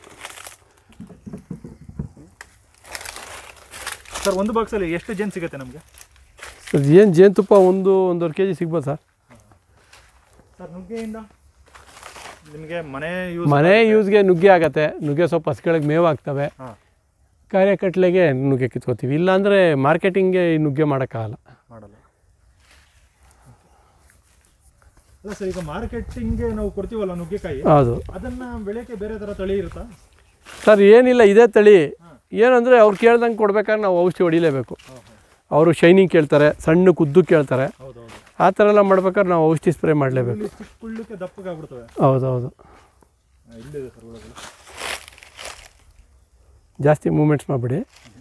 A: ಸರ್. ಒಂದು ಬಾಕ್ಸಲ್ಲಿ ಎಷ್ಟು ಜೇನು ಸಿಗುತ್ತೆ ನಮಗೆ?
B: ಸರ್ ಏನು ಜೇನುತುಪ್ಪ 1-1.5 kg ಸಿಗ್ಬೋದು ಸರ್.
A: ಸರ್ ನುಗ್ಗೆಯಿಂದ ನಿಮಗೆ
B: ಮನೆ ಯೂಸ್ಗೆ ನುಗ್ಗೆ ಆಗುತ್ತೆ. ನುಗ್ಗೆ ಸ್ವಲ್ಪ ಹಸುಗಳಿಗೆ ಮೇವು ಆಗ್ತವೆ. ಕಾರ್ಯಕಟ್ಲೆಗೆ ನುಗ್ಗೆ ಕಿತ್ಕೋತೀವಿ. ಇಲ್ಲಾಂದರೆ ಮಾರ್ಕೆಟಿಂಗ್ಗೆ ನುಗ್ಗೆ ಮಾಡೋಕ್ಕಾಗಲ್ಲ.
A: ಅಲ್ಲ ಸರ್, ಈಗ ಮಾರ್ಕೆಟಿಂಗ್ಗೆ ನಾವು ಕೊಡ್ತೀವಲ್ಲ ನುಗ್ಗೆಕಾಯಿ,
B: ಹೌದು,
A: ಅದನ್ನು ಬೆಳೆಯೋಕ್ಕೆ ಬೇರೆ ಥರ ತಳಿ ಇರುತ್ತಾ
B: ಸರ್? ಏನಿಲ್ಲ, ಇದೇ ತಳಿ. ಏನಂದರೆ ಅವ್ರು ಕೇಳ್ದಂಗೆ ಕೊಡ್ಬೇಕಾದ್ರೆ ನಾವು ಔಷಧಿ ಹೊಡಿಲೇಬೇಕು. ಅವರು ಶೈನಿಂಗ್ ಕೇಳ್ತಾರೆ, ಸಣ್ಣ ಉದ್ದು ಕೇಳ್ತಾರೆ. ಆ ಥರ ಎಲ್ಲ ಮಾಡ್ಬೇಕಾದ್ರೆ ನಾವು ಔಷಧಿ ಸ್ಪ್ರೇ ಮಾಡಲೇಬೇಕು. ಹೌದೌದು. ಜಾಸ್ತಿ ಮೂಮೆಂಟ್ಸ್ ಮಾಡಿಬಿಡಿ,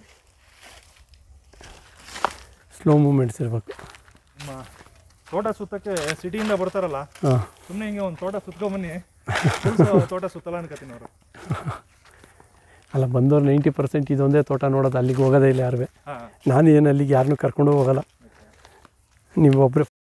B: ಸ್ಲೋ ಮೂಮೆಂಟ್ಸ್ ಇರಬೇಕು.
A: ತೋಟ ಸುತ್ತಕ್ಕೆ ಸಿಟಿಯಿಂದ ಬರ್ತಾರಲ್ಲ, ಸುಮ್ಮನೆ ಹಿಂಗೆ ಒಂದು ತೋಟ ಸುತ್ಕೊಂಬನ್ನಿ, ತೋಟ ಸುತ್ತಲ್ಲ ಅನ್ಕೋತೀನಿ ಅವರು.
B: ಅಲ್ಲ, ಬಂದವ್ರು 90% ಇದೊಂದೇ ತೋಟ ನೋಡೋದು, ಅಲ್ಲಿಗೆ ಹೋಗೋದೇ ಇಲ್ಲ ಯಾರು. ನಾನು ಏನು ಅಲ್ಲಿಗೆ ಯಾರನ್ನೂ ಕರ್ಕೊಂಡು ಹೋಗಲ್ಲ. ನೀವು ಒಬ್ಬರೇ